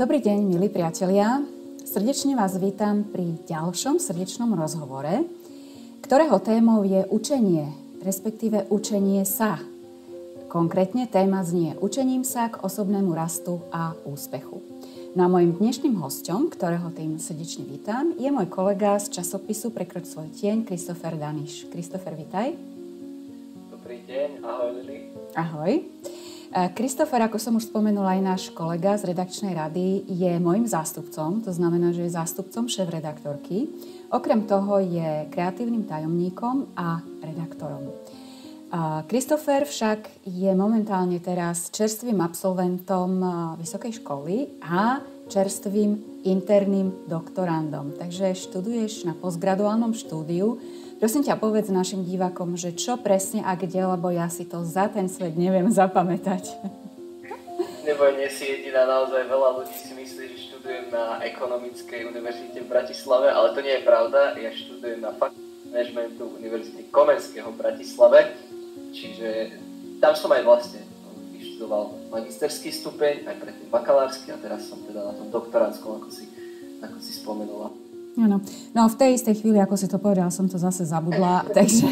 Dobrý deň, milí priatelia. Srdečne vás vítam pri ďalšom srdečnom rozhovore, ktorého témou je učenie, respektíve učenie sa. Konkrétne téma znie Učením sa k osobnému rastu a úspechu. No a mojím dnešným hosťom, ktorého tým srdečne vítam, je môj kolega z časopisu Prekroč svoj tieň, Kristofer Daniš. Kristofer, vitaj. Dobrý deň, ahoj Lili. Ahoj. Kristofer, ako som už spomenula, aj náš kolega z redakčnej rady, je môjim zástupcom, to znamená, že je zástupcom šéfredaktorky. Okrem toho je kreatívnym tajomníkom a redaktorom. Kristofer však je momentálne teraz čerstvým absolventom vysokej školy a čerstvým interným doktorandom. Takže študuješ na postgraduálnom štúdiu. Prosím ťa, povedz našim divákom, že čo presne a kde, lebo ja si to za ten svet neviem zapamätať. Neboj, nie si jediná, naozaj veľa ľudí si myslí, že študujem na Ekonomickej univerzite v Bratislave, ale to nie je pravda. Ja študujem na Fakulte manažmentu Univerzity Komenského v Bratislave, čiže tam som aj vlastne vyštudoval magisterský stupeň, aj predtým bakalársky a teraz som teda na tom doktorandskom, ako si spomenula. Áno. No v tej istej chvíli, ako si to povedala, som to zase zabudla, takže...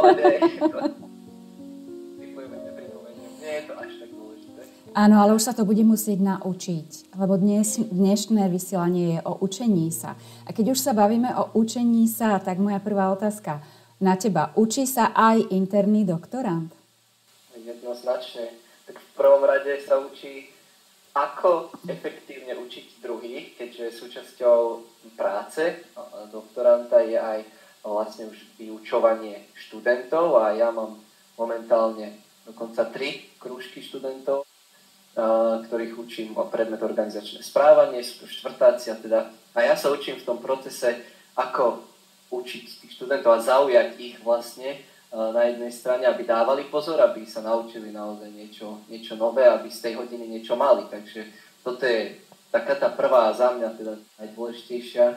Nie je to až tak dôležité. Áno, ale už sa to bude musieť naučiť, lebo dnešné vysielanie je o učení sa. A keď už sa bavíme o učení sa, tak moja prvá otázka na teba. Učí sa aj interný doktorand? Jednoznačne. Tak v prvom rade sa učí, ako efektívne učiť druhých, keďže súčasťou práce doktoranta je aj vlastne už vyučovanie študentov a ja mám momentálne dokonca 3 krúžky študentov, ktorých učím o predmet organizačné správanie, sú to štvrtáci a ja sa učím v tom procese, ako učiť tých študentov a zaujať ich vlastne na jednej strane, aby dávali pozor, aby sa naučili naozaj niečo nové, aby z tej hodiny niečo mali. Takže toto je taká tá prvá za mňa teda najdôležitejšia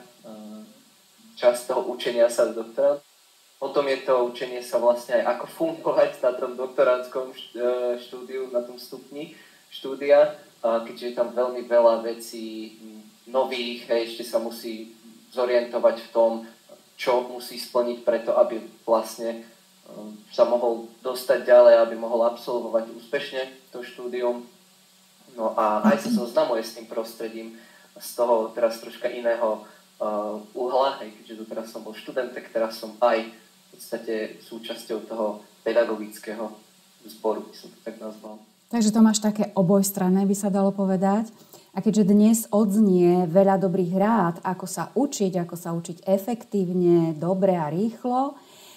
časť toho učenia sa z doktoranta. Potom je to učenie sa vlastne aj ako fungovať na tom doktorandskom štúdiu, na tom stupni štúdia, keďže je tam veľmi veľa vecí nových a ešte sa musí zorientovať v tom, čo musí splniť preto, aby vlastne sa mohol dostať ďalej, aby mohol absolvovať úspešne to štúdium. No a aj sa zoznamuje s tým prostredím z toho teraz troška iného uhla, keďže doteraz som bol študent, tak teraz som aj v podstate súčasťou toho pedagogického zboru, by som to tak nazval. Takže to máš také obojstranné, by sa dalo povedať. A keďže dnes odznie veľa dobrých rád, ako sa učiť efektívne, dobre a rýchlo,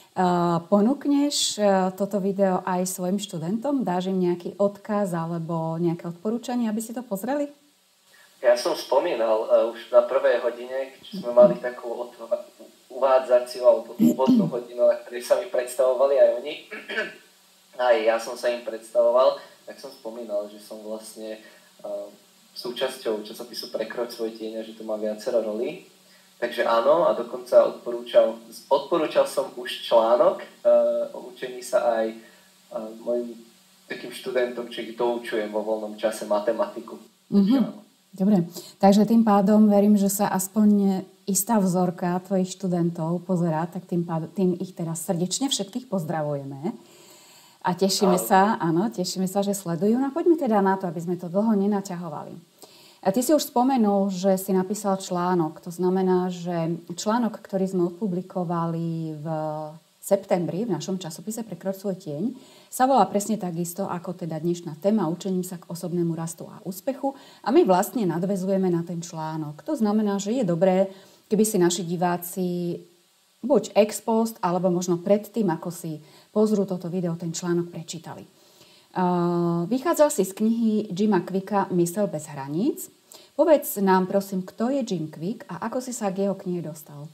ponúkneš toto video aj svojim študentom? Dáš im nejaký odkaz alebo nejaké odporúčanie, aby si to pozreli? Ja som spomínal už na prvej hodine, keď sme mali takú uvádzaciu alebo úvodnú hodinu, na ktorej sa mi predstavovali aj oni. Aj ja som sa im predstavoval, tak som spomínal, že som vlastne súčasťou časopisu Prekroč svoj tieň, že tu má viacero rolí. Takže áno, a dokonca odporúčal som už článok o učení sa aj mojim takým študentom, či ich doučujem vo voľnom čase matematiku. Dobre, takže tým pádom verím, že sa aspoň istá vzorka tvojich študentov pozerá, tak tým ich teraz srdečne všetkých pozdravujeme. A tešíme sa, že sledujú. No poďme teda na to, aby sme to dlho nenaťahovali. A ty si už spomenul, že si napísal článok. To znamená, že článok, ktorý sme opublikovali v septembri v našom časopise Prekroč svoj tieň, sa volá presne takisto ako teda dnešná téma Učením sa k osobnému rastu a úspechu. A my vlastne nadväzujeme na ten článok. To znamená, že je dobré, keby si naši diváci buď ex post, alebo možno predtým, ako si pozrú toto video, ten článok prečítali. Vychádzal si z knihy Jima Kwicka Myseľ bez hraníc. Povedz nám, prosím, kto je Jim Quick a ako si sa k jeho knihe dostal?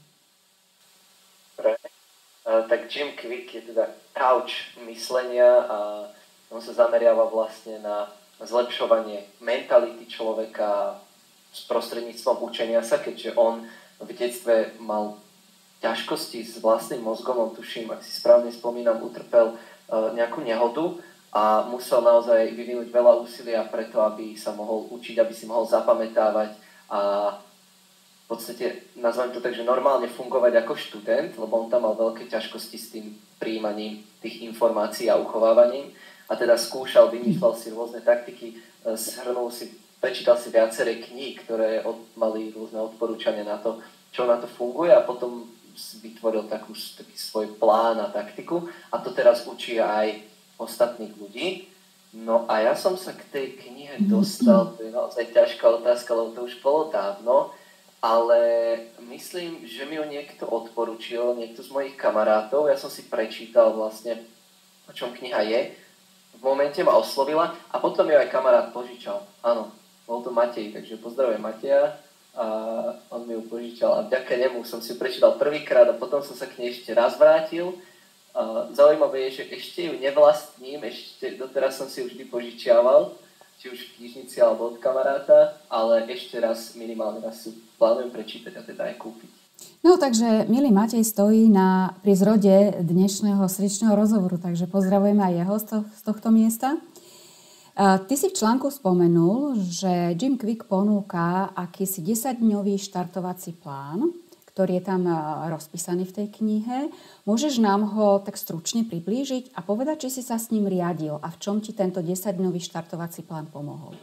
Tak Jim Quick je teda kauč myslenia a on sa zameriava vlastne na zlepšovanie mentality človeka s prostredníctvom učenia sa, keďže on v detstve mal ťažkosti s vlastným mozgom, on tuším, ak si správne spomínam, utrpel nejakú nehodu a musel naozaj vyvinúť veľa úsilia preto, aby sa mohol učiť, aby si mohol zapamätávať a v podstate, nazvem to tak, že normálne fungovať ako študent, lebo on tam mal veľké ťažkosti s tým prijímaním tých informácií a uchovávaním. A teda skúšal, vymýšľal si rôzne taktiky, prečítal si viaceré kníh, ktoré mali rôzne odporúčania na to, čo na to funguje, a potom vytvoril taký svoj plán a taktiku. A to teraz učí aj ostatných ľudí. No a ja som sa k tej knihe dostal, to je naozaj ťažká otázka, lebo to už bolo dávno, ale myslím, že mi ju niekto odporučil, niekto z mojich kamarátov. Ja som si prečítal vlastne, o čom kniha je. V momente ma oslovila a potom ju aj kamarát požičal. Áno, bol to Matej, takže pozdravujem Mateja. A on mi ju požičal a vďaka nemu som si ju prečítal prvýkrát a potom som sa k nej ešte raz vrátil. Zaujímavé je, že ešte ju nevlastním, doteraz som si ju vždy požičiaval, či už v knižnici alebo od kamaráta, ale ešte raz, minimálne raz si plánujem prečítať a teda aj kúpiť. No takže milý Matej stojí pri zrode dnešného srdečného rozhovoru, takže pozdravujeme aj jeho z tohto miesta. Ty si v článku spomenul, že Jim Kwik ponúka akýsi 10-dňový štartovací plán, ktorý je tam rozpísaný v tej knihe. Môžeš nám ho tak stručne priblížiť a povedať, či si sa s ním riadil a v čom ti tento 10-dňový štartovací plán pomohol?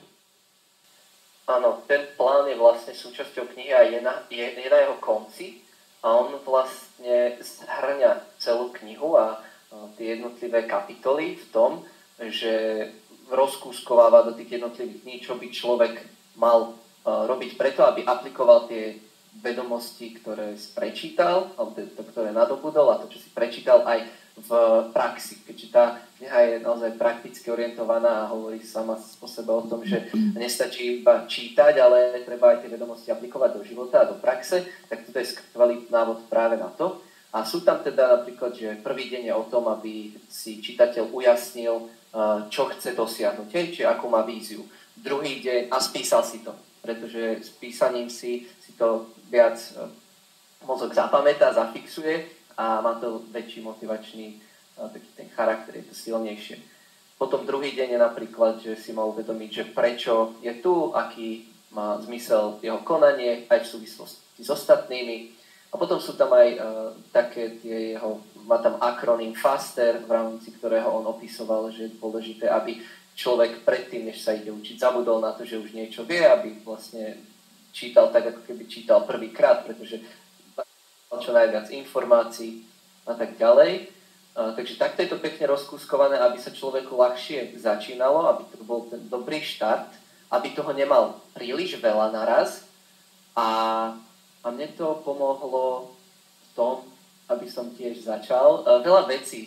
Áno, ten plán je vlastne súčasťou knihy a je na jeho konci a on vlastne zhrňa celú knihu a tie jednotlivé kapitoly v tom, že rozkúskováva do tých jednotlivých dní, čo by človek mal robiť preto, aby aplikoval tie vedomosti, ktoré si prečítal, alebo to, ktoré nadobudol, a to, čo si prečítal aj v praxi. Keďže tá kniha je naozaj prakticky orientovaná a hovorí sama o sebe o tom, že nestačí iba čítať, ale treba aj tie vedomosti aplikovať do života a do praxe, tak toto je skvelý návod práve na to. A sú tam teda napríklad, že prvý deň je o tom, aby si čitateľ ujasnil, čo chce dosiahnuť, či akú má víziu. Druhý deň, a spísal si to, pretože s písaním si to viac mozog zapamätá, zafixuje a má to väčší motivačný taký ten charakter, je to silnejšie. Potom druhý deň je napríklad, že si mal uvedomiť, že prečo je tu, aký má zmysel jeho konanie aj v súvislosti s ostatnými. A potom sú tam aj také má tam akroným FASTER, v rámci ktorého on opisoval, že je dôležité, aby človek predtým, než sa ide učiť, zabudol na to, že už niečo vie, aby vlastne čítal tak, ako keby čítal prvýkrát, pretože mal čo najviac informácií a tak ďalej. Takže takto je to pekne rozkúskované, aby sa človeku ľahšie začínalo, aby to bol ten dobrý štart, aby toho nemal príliš veľa naraz. A mne to pomohlo v tom, aby som tiež začal. Veľa vecí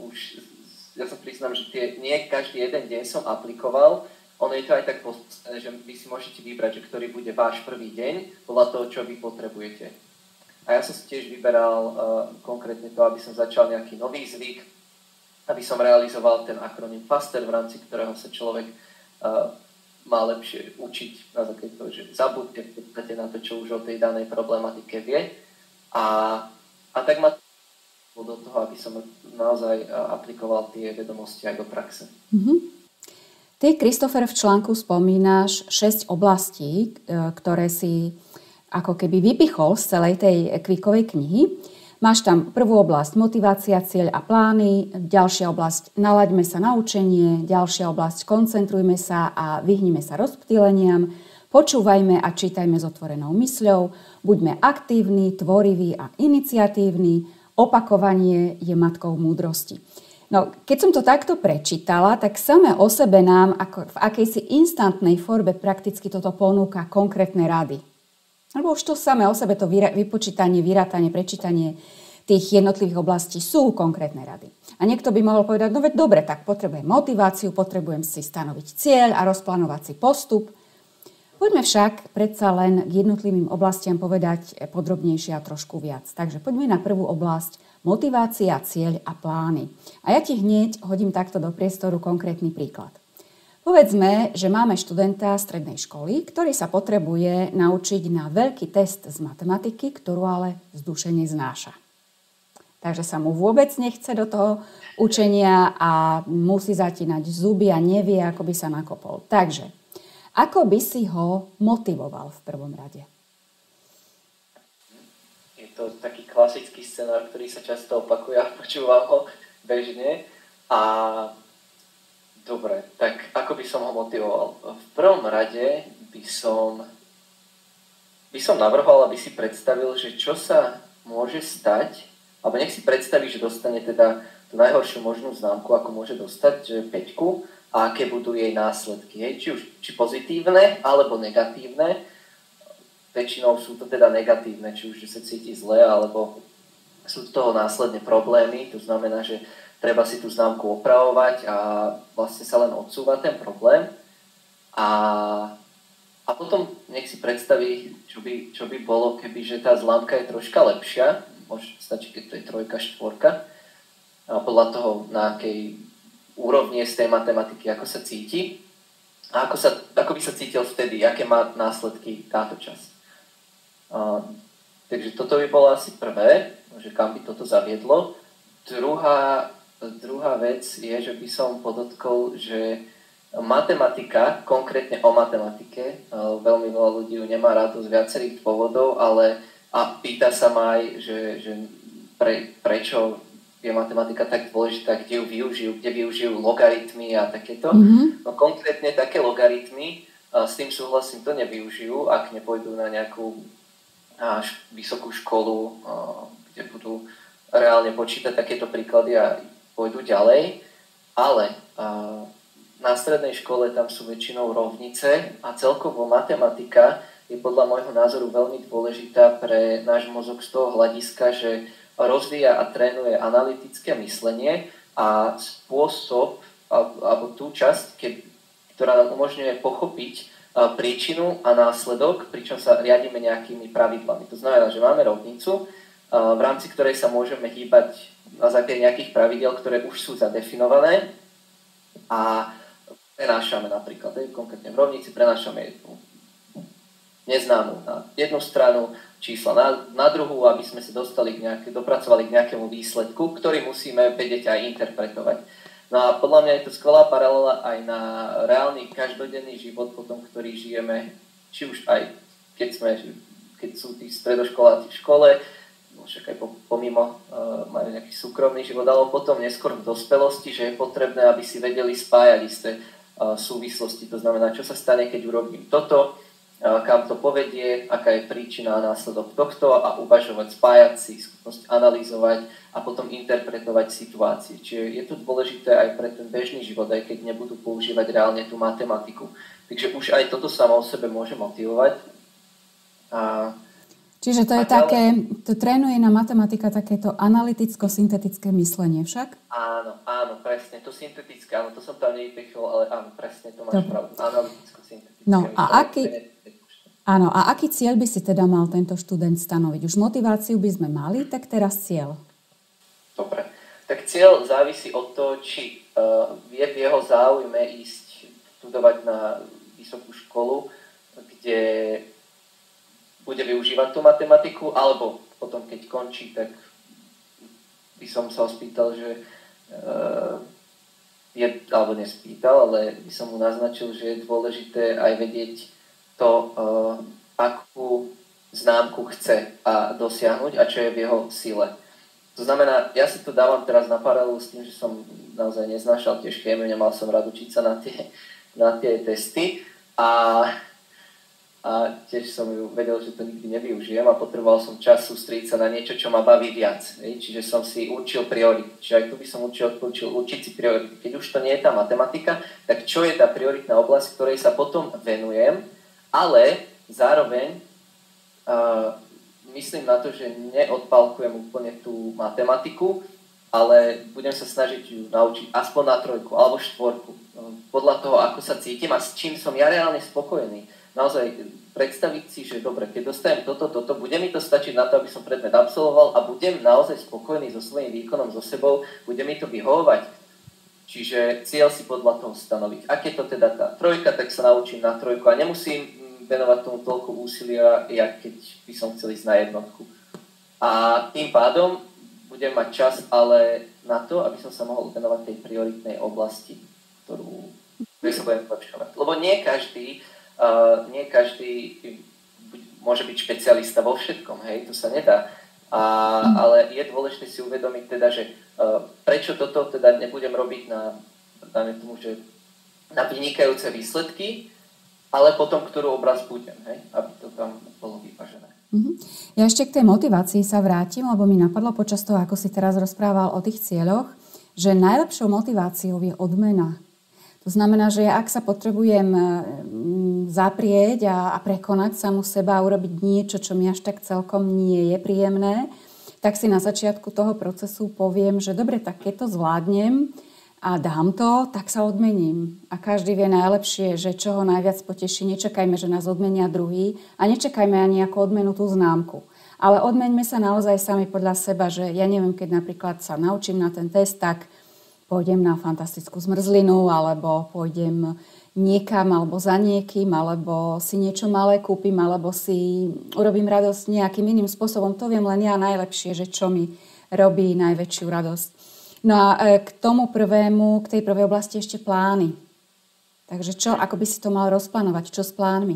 ja sa priznám, že nie každý jeden deň som aplikoval. Ono je to aj tak postavené, že vy si môžete vybrať, že ktorý bude váš prvý deň podľa toho, čo vy potrebujete. A ja som si tiež vyberal konkrétne to, aby som začal nejaký nový zvyk, aby som realizoval ten akronym FASTER, v rámci ktorého sa človek má lepšie učiť na základe toho, že zabudne v podstate na to, čo už o tej danej problematike vie. A tak ma do toho, aby som naozaj aplikoval tie vedomosti aj do praxe. Mm-hmm. Ty, Kristofer, v článku spomínaš 6 oblastí, ktoré si ako keby vypichol z celej tej Kwikovej knihy. Máš tam prvú oblasť motivácia, cieľ a plány, ďalšia oblasť nalaďme sa na učenie, ďalšia oblasť koncentrujme sa a vyhnime sa rozptýleniam, počúvajme a čítajme s otvorenou mysľou, buďme aktívni, tvoriví a iniciatívni, opakovanie je matkou múdrosti. No, keď som to takto prečítala, tak samé o sebe nám ako v akejsi instantnej forme prakticky toto ponúka konkrétne rady. Lebo už to samé o sebe, to vypočítanie, vyrátanie, prečítanie tých jednotlivých oblastí sú konkrétne rady. A niekto by mohol povedať, no veď dobre, tak potrebujem motiváciu, potrebujem si stanoviť cieľ a rozplánovať si postup. Poďme však predsa len k jednotlivým oblastiam povedať podrobnejšie a trošku viac. Takže poďme na prvú oblasť motivácia, cieľ a plány. A ja ti hneď hodím takto do priestoru konkrétny príklad. Povedzme, že máme študenta strednej školy, ktorý sa potrebuje naučiť na veľký test z matematiky, ktorú ale vzdušene znáša. Takže sa mu vôbec nechce do toho učenia a musí zatínať zuby a nevie, ako by sa nakopol. Takže, ako by si ho motivoval v prvom rade? Je to taký klasický scenár, ktorý sa často opakuje a počúvam ho bežne. A dobre, tak ako by som ho motivoval? V prvom rade by som navrhoval, aby si predstavil, že čo sa môže stať, alebo nech si predstaví, že dostane teda tú najhoršiu možnú známku, ako môže dostať, že 5, a aké budú jej následky. Či pozitívne, alebo negatívne. Väčšinou sú to teda negatívne, či už že sa cíti zle, alebo sú z toho následne problémy. To znamená, že treba si tú známku opravovať a vlastne sa len odsúva ten problém. A potom nech si predstaví, čo by bolo, keby že tá známka je troška lepšia. Možno stačí, keď to je 3, 4. A podľa toho, na akej úrovni je z tej matematiky, ako sa cíti. A ako by sa cítil vtedy, aké má následky táto časť. Takže toto by bolo asi prvé, že kam by toto zaviedlo. Druhá vec je, že by som podotkol, že matematika, konkrétne o matematike, veľmi veľa ľudí ju nemá rádo z viacerých dôvodov, a pýta sa ma aj, že prečo je matematika tak dôležitá, kde využijú logaritmy a takéto. Mm-hmm. No konkrétne také logaritmy, s tým súhlasím, to nevyužijú, ak nepôjdu na nejakú vysokú školu, kde budú reálne počítať takéto príklady a pôjdu ďalej. Ale na strednej škole tam sú väčšinou rovnice a celkovo matematika je podľa môjho názoru veľmi dôležitá pre náš mozog z toho hľadiska, že rozvíja a trénuje analytické myslenie a spôsob, alebo tú časť, ktorá nám umožňuje pochopiť príčinu a následok, pričom sa riadíme nejakými pravidlami. To znamená, že máme rovnicu, v rámci ktorej sa môžeme hýbať na základe nejakých pravidel, ktoré už sú zadefinované a prenášame napríklad, konkrétne v rovnici prenášame neznámu na jednu stranu, čísla na druhú, aby sme sa dopracovali k nejakému výsledku, ktorý musíme vedieť aj interpretovať. No a podľa mňa je to skvelá paralela aj na reálny každodenný život, potom, ktorý žijeme, či už aj keď sú tí stredoškoláci v škole, však aj pomimo majú nejaký súkromný život, ale potom neskôr v dospelosti, že je potrebné, aby si vedeli spájať isté súvislosti. To znamená, čo sa stane, keď urobím toto, kam to povedie, aká je príčina a následok tohto a uvažovať, spájať si, schopnosť analyzovať a potom interpretovať situácie. Čiže je to dôležité aj pre ten bežný život, aj keď nebudú používať reálne tú matematiku. Takže už aj toto samo o sebe môže motivovať. Čiže to je to trénuje na matematika takéto analyticko-syntetické myslenie však? Áno, presne, to syntetické, áno, to som tam nevypichol, ale áno, presne, to máš pravdu, analyticko-syntetické myslenie. A aký cieľ by si teda mal tento študent stanoviť? Už motiváciu by sme mali, tak teraz cieľ. Dobre, tak cieľ závisí od toho, či je v jeho záujme ísť študovať na vysokú školu, kde bude využívať tú matematiku, alebo potom, keď končí, tak by som sa ho spýtal, že alebo nespýtal, ale by som mu naznačil, že je dôležité aj vedieť to, akú známku chce dosiahnuť a čo je v jeho sile. To znamená, ja si to dávam teraz na paralelu s tým, že som naozaj neznášal tiež chémiu, nemal som rád učiť sa na tie testy a tiež som vedel, že to nikdy nevyužijem a potreboval som čas sústrediť sa na niečo, čo ma baví viac. Čiže som si určil priority. Čiže aj tu by som odporučil učiť si priority. Keď už to nie je tá matematika, tak čo je tá prioritná oblasť, ktorej sa potom venujem, ale zároveň myslím na to, že neodpálkujem úplne tú matematiku, ale budem sa snažiť ju naučiť aspoň na 3 alebo 4. Podľa toho, ako sa cítim a s čím som ja reálne spokojný. Naozaj predstaviť si, že dobre, keď dostanem toto, bude mi to stačiť na to, aby som predmet absolvoval a budem naozaj spokojný so svojím výkonom, so sebou, bude mi to vyhovovať. Čiže cieľ si podľa toho stanoviť. Ak je to teda tá 3, tak sa naučím na 3 a nemusím venovať tomu toľko úsilia, jak keď by som chcel ísť na 1. A tým pádom budem mať čas, ale na to, aby som sa mohol venovať tej prioritnej oblasti, ktorú sa budem zlepšovať. Lebo nie každý môže byť špecialista vo všetkom, hej, to sa nedá. Ale je dôležité si uvedomiť teda, že prečo toto teda nebudem robiť dajme tomu, že na vynikajúce výsledky, ale potom, ktorú obraz budem, hej, aby to tam bolo vyvážené. Ja ešte k tej motivácii sa vrátim, lebo mi napadlo počas toho, ako si teraz rozprával o tých cieľoch, že najlepšou motiváciou je odmena. To znamená, že ak sa potrebujem zaprieť a prekonať samu seba a urobiť niečo, čo mi až tak celkom nie je príjemné, tak si na začiatku toho procesu poviem, že dobre, tak keď to zvládnem a dám to, tak sa odmením. A každý vie najlepšie, že čo ho najviac poteší. Nečakajme, že nás odmenia druhý a nečakajme ani ako odmenu tú známku. Ale odmeňme sa naozaj sami podľa seba, že ja neviem, keď napríklad sa naučím na ten test, tak pôjdem na fantastickú zmrzlinu, alebo pôjdem niekam, alebo za niekým, alebo si niečo malé kúpim, alebo si urobím radosť nejakým iným spôsobom. To viem len ja najlepšie, že čo mi robí najväčšiu radosť. No a k tej prvej oblasti ešte plány. Takže čo, ako by si to mal rozplánovať? Čo s plánmi?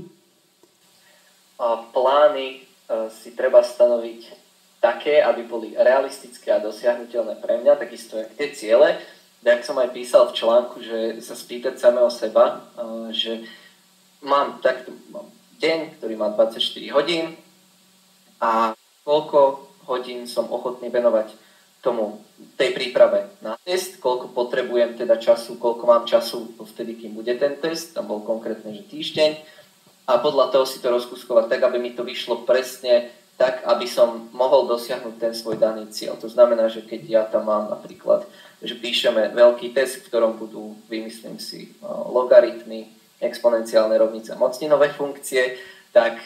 Plány si treba stanoviť také, aby boli realistické a dosiahnuteľné pre mňa, takisto jak tie ciele. Jak som aj písal v článku, že sa spýtať samého seba, že mám deň, ktorý má 24 hodín a koľko hodín som ochotný venovať tej príprave na test, koľko potrebujem teda času, koľko mám času vtedy, kým bude ten test, tam bol konkrétne, že týždeň, a podľa toho si to rozkúskovať tak, aby mi to vyšlo presne tak, aby som mohol dosiahnuť ten svoj daný cieľ. To znamená, že keď ja tam mám napríklad, že píšeme veľký test, v ktorom budú, vymyslím si, logaritmy, exponenciálne rovnice a mocninové funkcie, tak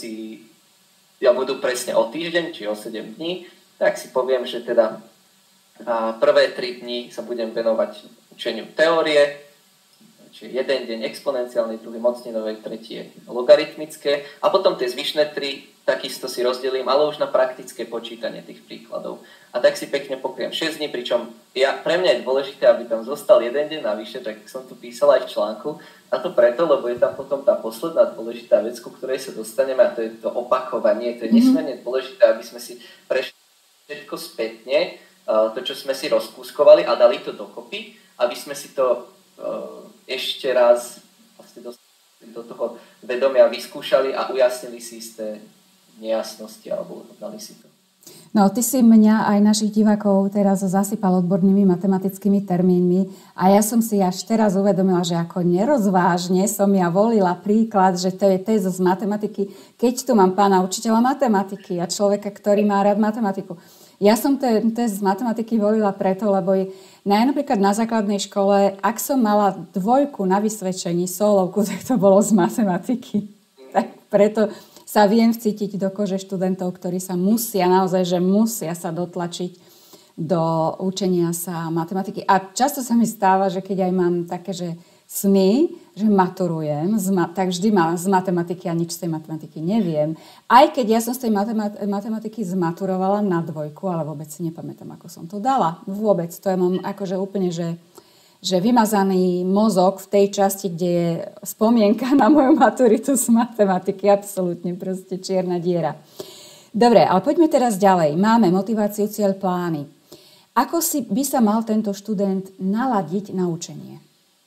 budú presne o týždeň, či o 7 dní, tak si poviem, že teda prvé 3 dni sa budem venovať učeniu teórie, čiže jeden deň exponenciálny, druhý mocninové, tretie logaritmické a potom tie zvyšné 3 takisto si rozdelím, ale už na praktické počítanie tých príkladov. A tak si pekne pokriem 6 dní, pričom pre mňa je dôležité, aby tam zostal jeden deň navyše, tak som tu písal aj v článku, a to preto, lebo je tam potom tá posledná dôležitá vec, ku ktorej sa dostaneme, a to je to opakovanie. To je nesmierne dôležité, aby sme si prešli všetko spätne, to, čo sme si rozkúskovali a dali to dokopy, aby sme si to ešte raz vlastne do toho vedomia vyskúšali a ujasnili si isté nejasnosti alebo dali si to. No, ty si mňa aj našich divákov teraz zasypal odbornými matematickými termínmi a ja som si až teraz uvedomila, že ako nerozvážne som ja volila príklad, že to je test z matematiky, keď tu mám pána učiteľa matematiky a človeka, ktorý má rád matematiku. Ja som ten test z matematiky volila preto, lebo napríklad na základnej škole, ak som mala 2 na vysvedčení solovku, tak to bolo z matematiky. Tak preto sa viem vcítiť do kože študentov, ktorí sa musia sa dotlačiť do učenia sa matematiky. A často sa mi stáva, že keď aj mám také, že sny, že maturujem, tak vždy z matematiky a nič z tej matematiky neviem. Aj keď ja som z tej matematiky zmaturovala na 2, ale vôbec si nepamätám, ako som to dala. Vôbec. To ja mám akože úplne, že vymazaný mozog v tej časti, kde je spomienka na moju maturitu z matematiky. Absolútne proste čierna diera. Dobre, ale poďme teraz ďalej. Máme motiváciu, cieľ, plány. Ako by sa mal tento študent naladiť na učenie?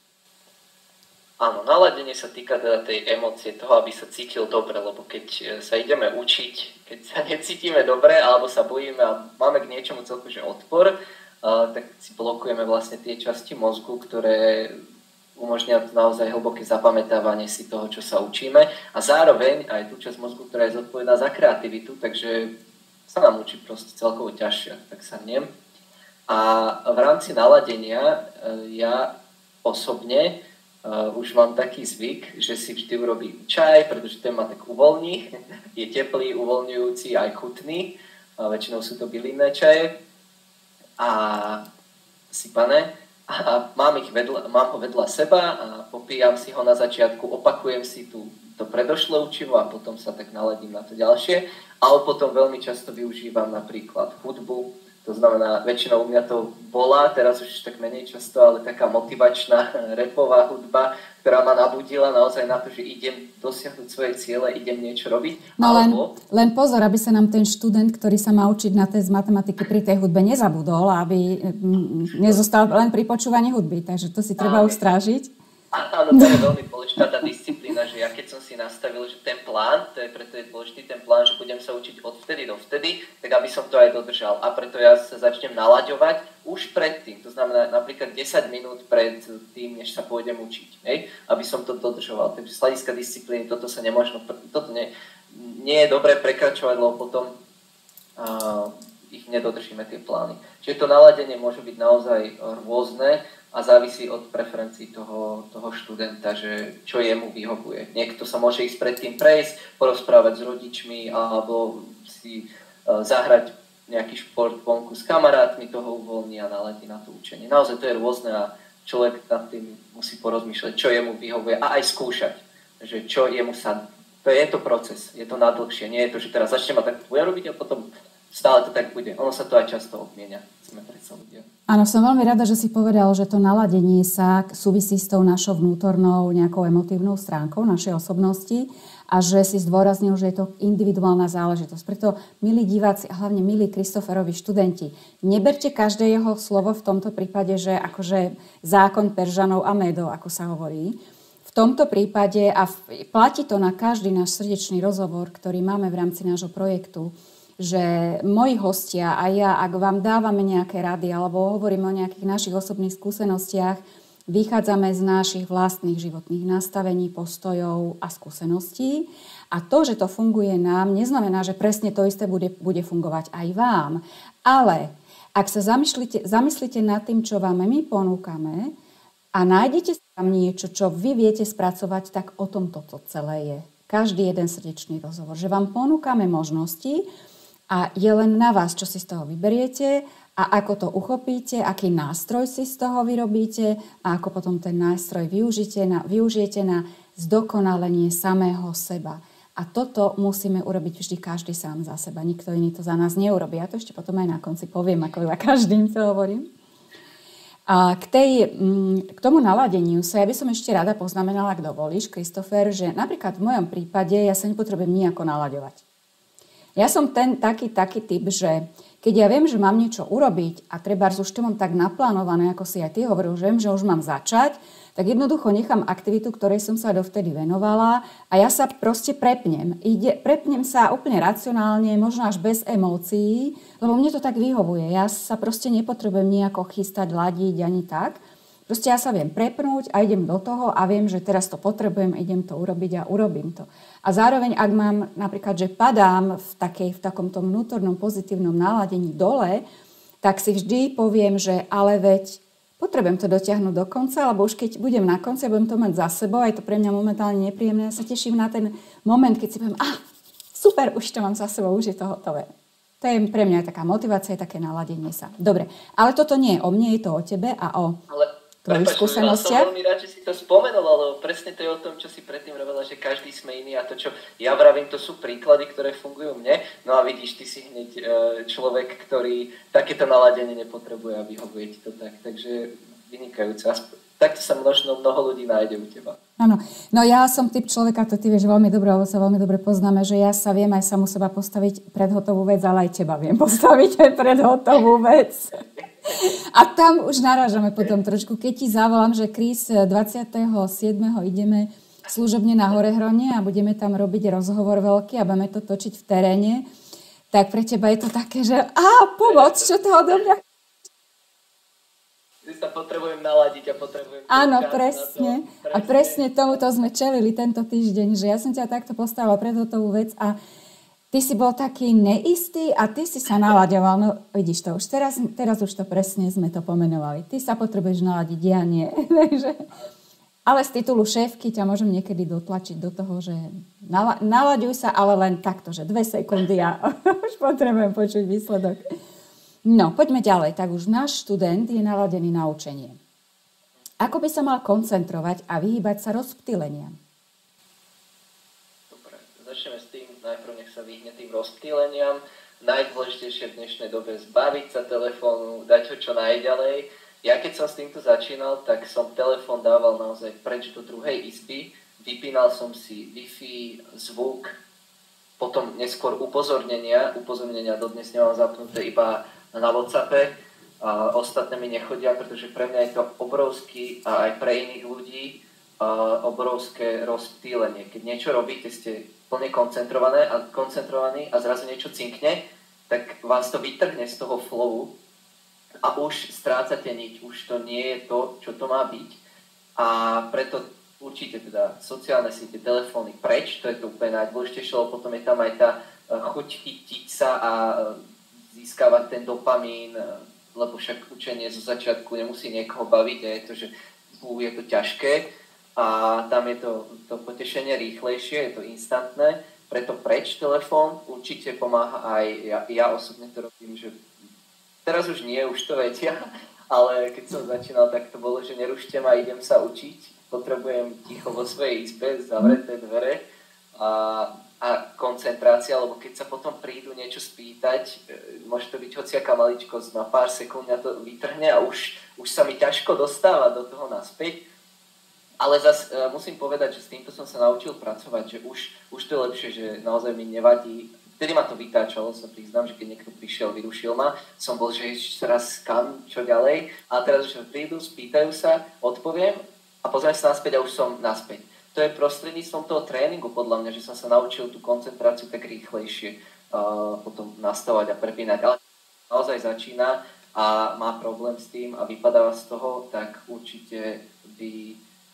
Áno, naladenie sa týka teda tej emócie, toho, aby sa cítil dobre, lebo keď sa ideme učiť, keď sa necítime dobre, alebo sa bojíme a máme k niečomu celku že odpor, tak si blokujeme vlastne tie časti mozgu, ktoré umožňujú naozaj hlboké zapamätávanie si toho, čo sa učíme, a zároveň aj tú časť mozgu, ktorá je zodpovedná za kreativitu, takže sa nám učí proste celkovo ťažšie, tak sa nem. A v rámci naladenia ja osobne už mám taký zvyk, že si vždy urobím čaj, pretože ten ma tak uvoľní. Je teplý, uvoľňujúci, aj chutný. Väčšinou sú to bylinné čaje. A sypané. A mám ho vedľa seba a popíjam si ho na začiatku, opakujem si to predošlé učivo a potom sa tak naladím na to ďalšie. Ale potom veľmi často využívam napríklad hudbu, To znamená, väčšinou u mňa to bola, teraz už tak menej často, ale taká motivačná rapová hudba, ktorá ma nabudila naozaj na to, že idem dosiahnuť svoje ciele, idem niečo robiť. No len pozor, aby sa nám ten študent, ktorý sa má učiť na test matematiky pri tej hudbe nezabudol, aby nezostal len pri počúvaní hudby. Takže to si treba ustrážiť. Áno, to je veľmi dôležitá tá disciplína, že ja keď som si nastavil, že ten plán, preto je dôležitý ten plán, že budem sa učiť od vtedy do vtedy, tak aby som to aj dodržal. A preto ja sa začnem nalaďovať už predtým, to znamená napríklad 10 minút pred tým, než sa pôjdem učiť, hej? Aby som to dodržoval. Takže z hľadiska disciplíny toto sa nemôžno, toto nie je dobré prekračovať, lebo potom ich nedodržíme tie plány. Čiže to naladenie môže byť naozaj rôzne a závisí od preferencií toho študenta, že čo jemu vyhovuje. Niekto sa môže ísť predtým prejsť, porozprávať s rodičmi alebo si zahrať nejaký šport vonku s kamarátmi, toho uvoľní a naladí na to učenie. Naozaj to je rôzne a človek nad tým musí porozmýšľať, čo jemu vyhovuje a aj skúšať, že čo jemu sadne. Je to proces, je to nadlhšie, nie je to, že teraz začnem a tak budem robiť a potom stále to tak bude. Ono sa to aj často obmienia. Sme predsa ľudia. Áno, som veľmi rada, že si povedal, že to naladenie sa súvisí s tou našou vnútornou nejakou emotívnou stránkou našej osobnosti a že si zdôraznil, že je to individuálna záležitosť. Preto, milí diváci a hlavne milí Kristoferovi študenti, neberte každé jeho slovo v tomto prípade, že akože zákon Peržanov a Médov, ako sa hovorí. V tomto prípade, a platí to na každý náš srdečný rozhovor, ktorý máme v rámci nášho projektu, že moji hostia a ja, ak vám dávame nejaké rady alebo hovoríme o nejakých našich osobných skúsenostiach, vychádzame z našich vlastných životných nastavení, postojov a skúseností. A to, že to funguje nám, neznamená, že presne to isté bude fungovať aj vám. Ale ak sa zamyslíte nad tým, čo vám my ponúkame a nájdete tam niečo, čo vy viete spracovať, tak o tom toto celé je. Každý jeden srdečný rozhovor. Že vám ponúkame možnosti, a je len na vás, čo si z toho vyberiete a ako to uchopíte, aký nástroj si z toho vyrobíte a ako potom ten nástroj využijete na zdokonalenie samého seba. A toto musíme urobiť vždy každý sám za seba. Nikto iný to za nás neurobí. Ja to ešte potom aj na konci poviem, ako za každým to hovorím. A k tomu naladeniu sa ja by som ešte rada poznamenala, ak dovolíš, Kristofer, že napríklad v mojom prípade ja sa nepotrebujem nijako nalaďovať. Ja som ten taký typ, že keď ja viem, že mám niečo urobiť a trebárs už to mám tak naplánované, ako si aj ty hovoril, že viem, že už mám začať, tak jednoducho nechám aktivitu, ktorej som sa dovtedy venovala a ja sa proste prepnem. Prepnem sa úplne racionálne, možno až bez emócií, lebo mne to tak vyhovuje. Ja sa proste nepotrebujem nejako chystať, ladiť ani tak. Proste ja sa viem prepnúť a idem do toho a viem, že teraz to potrebujem, idem to urobiť a urobím to. A zároveň, ak mám napríklad, že padám v takomto vnútornom pozitívnom náladení dole, tak si vždy poviem, že ale veď potrebujem to dotiahnuť do konca, lebo už keď budem na konci, budem to mať za sebou, aj to pre mňa momentálne nepríjemné, ja sa teším na ten moment, keď si poviem, super, už to mám za sebou, už je to hotové. To je pre mňa taká motivácia, také naladenie sa. Dobre, ale toto nie je o mne, je to o tebe a o tvojich skúsenostiach. Som veľmi rád, že si to spomenula, lebo presne to je o tom, čo si predtým robila, že každý sme iný a to, čo ja vravím, to sú príklady, ktoré fungujú mne. No a vidíš, ty si hneď človek, ktorý takéto naladenie nepotrebuje a vyhovuje ti to tak. Takže vynikajúce. Takto sa mnoho ľudí nájde u teba. Áno. No ja som typ človeka, to ty vieš veľmi dobre, lebo sa veľmi dobre poznáme, že ja sa viem aj samu seba postaviť pred hotovú vec, ale aj teba viem postaviť aj pred hotovú vec. A tam už narážame potom trošku. Keď ti zavolám, že Kris, 27. ideme služobne na Horehrone a budeme tam robiť rozhovor veľký a budeme to točiť v teréne, tak pre teba je to také, že pomoc, čo to odo mňa. Ty sa potrebujem naladiť a potrebujem... Áno, presne. A presne tomuto sme čelili tento týždeň, že ja som ťa takto postavila pred hotovú vec a ty si bol taký neistý a ty si sa nalaďoval. No vidíš to už, teraz už to presne sme to pomenovali. Ty sa potrebuješ naladiť, ja nie. Ale z titulu šéfky ťa môžem niekedy dotlačiť do toho, že nalaďuj sa, ale len takto, že 2 sekundy a už potrebujem počuť výsledok. No, poďme ďalej. Tak už náš študent je naladený na učenie. Ako by sa mal koncentrovať a vyhýbať sa rozptýleniam? Dobre, začneme s tým, najprv nech sa vyhne tým rozptýleniam. najdôležitejšie v dnešnej dobe zbaviť sa telefónu, dať ho čo najďalej. Ja keď som s týmto začínal, tak som telefón dával naozaj preč do druhej izby, vypínal som si Wi-Fi, zvuk, potom neskôr upozornenia dodnes nemám zapnuté iba na WhatsAppe, a ostatné mi nechodia, pretože pre mňa je to obrovský a aj pre iných ľudí obrovské rozptýlenie. Keď niečo robíte, ste plne koncentrovaní a zrazu niečo cinkne, tak vás to vytrhne z toho flowu a už strácate niť, už to nie je to, čo to má byť. A preto určite teda sociálne siete, telefóny preč, to je to úplne najdôležitejšie, lebo potom je tam aj tá chuť chytiť sa a získavať ten dopamín, lebo však učenie zo začiatku nemusí niekoho baviť a je to, že je to ťažké a tam je to potešenie rýchlejšie, je to instantné, preto preč telefón určite pomáha aj ja osobne to robím, že teraz už nie, už to vedia, ale keď som začínal, tak to bolo, že nerušte ma, idem sa učiť, potrebujem ticho vo svojej izbe, zavreté dvere a koncentrácia, lebo keď sa potom prídu niečo spýtať, môže to byť hociaká maličkosť, na pár sekúnd mňa to vytrhne a už sa mi ťažko dostáva do toho naspäť. Ale zase musím povedať, že s týmto som sa naučil pracovať, že už to je lepšie, že naozaj mi nevadí. Vtedy ma to vytáčalo, sa priznám, že keď niekto prišiel, vyrušil ma, som bol, že ešte raz kam, čo ďalej. A teraz, že prídu, spýtajú sa, odpoviem a pozriem sa naspäť a už som naspäť. To je prostredníctvom toho tréningu, podľa mňa, že som sa naučil tú koncentráciu tak rýchlejšie potom nastavovať a prepínať. Ale naozaj začína a má problém s tým a vypadáva z toho, tak určite by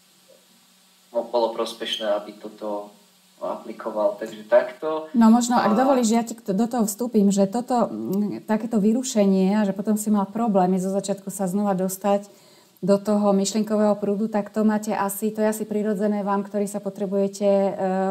bolo prospešné, aby toto aplikoval. Takže takto. No možno, ak dovolíš, ja ti do toho vstúpim, že takéto vyrušenie a že potom si mal problémy zo začiatku sa znova dostať do toho myšlienkového prúdu, tak to je asi prirodzené vám, ktorí sa potrebujete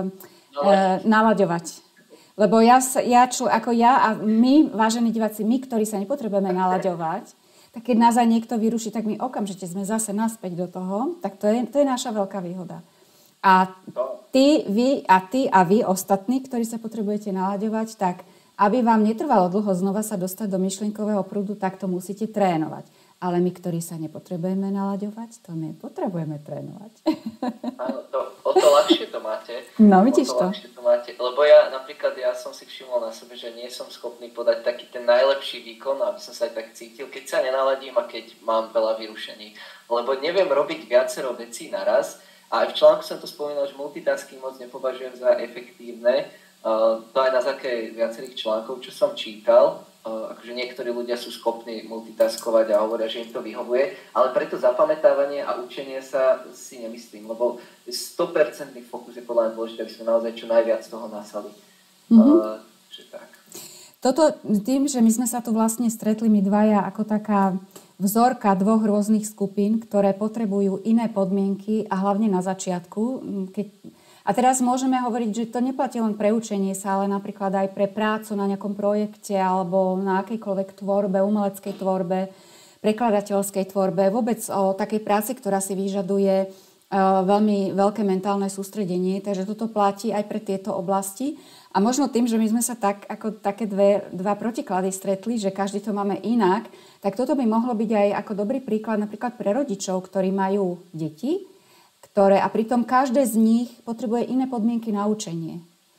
nalaďovať. Lebo ja a my, vážení diváci, my, ktorí sa nepotrebujeme nalaďovať, tak keď nás aj niekto vyruší, tak my okamžite sme zase naspäť do toho, tak to je naša veľká výhoda. A ty a vy ostatní, ktorí sa potrebujete nalaďovať, tak aby vám netrvalo dlho znova sa dostať do myšlienkového prúdu, tak to musíte trénovať. Ale my, ktorí sa nepotrebujeme nalaďovať, to nepotrebujeme trénovať. Áno, o to ľahšie to máte. No, vidíš to. Lebo ja som si všimol na sebe, že nie som schopný podať taký ten najlepší výkon, aby som sa aj tak cítil, keď sa nenaladím a keď mám veľa vyrušení. Lebo neviem robiť viacero vecí naraz. A aj v článku som to spomínal, že multitasking moc nepovažujem za efektívne. To aj na základe viacerých článkov, čo som čítal. Akože niektorí ľudia sú schopní multitaskovať a hovoria, že im to vyhovuje, ale preto zapamätávanie a učenie sa si nemyslím, lebo 100% fokus je podľa mňa dôležité, aby sme naozaj čo najviac toho nasali. Že tak. Toto tým, že my sme sa tu vlastne stretli my dvaja ako taká vzorka dvoch rôznych skupín, ktoré potrebujú iné podmienky a hlavne na začiatku, a teraz môžeme hovoriť, že to neplatí len pre učenie sa, ale napríklad aj pre prácu na nejakom projekte alebo na akejkoľvek tvorbe, umeleckej tvorbe, prekladateľskej tvorbe, vôbec o takej práci, ktorá si vyžaduje veľmi veľké mentálne sústredenie. Takže toto platí aj pre tieto oblasti. A možno tým, že my sme sa také dva protiklady stretli, že každý to máme inak, tak toto by mohlo byť aj ako dobrý príklad napríklad pre rodičov, ktorí majú deti, a pritom každé z nich potrebuje iné podmienky na učenie.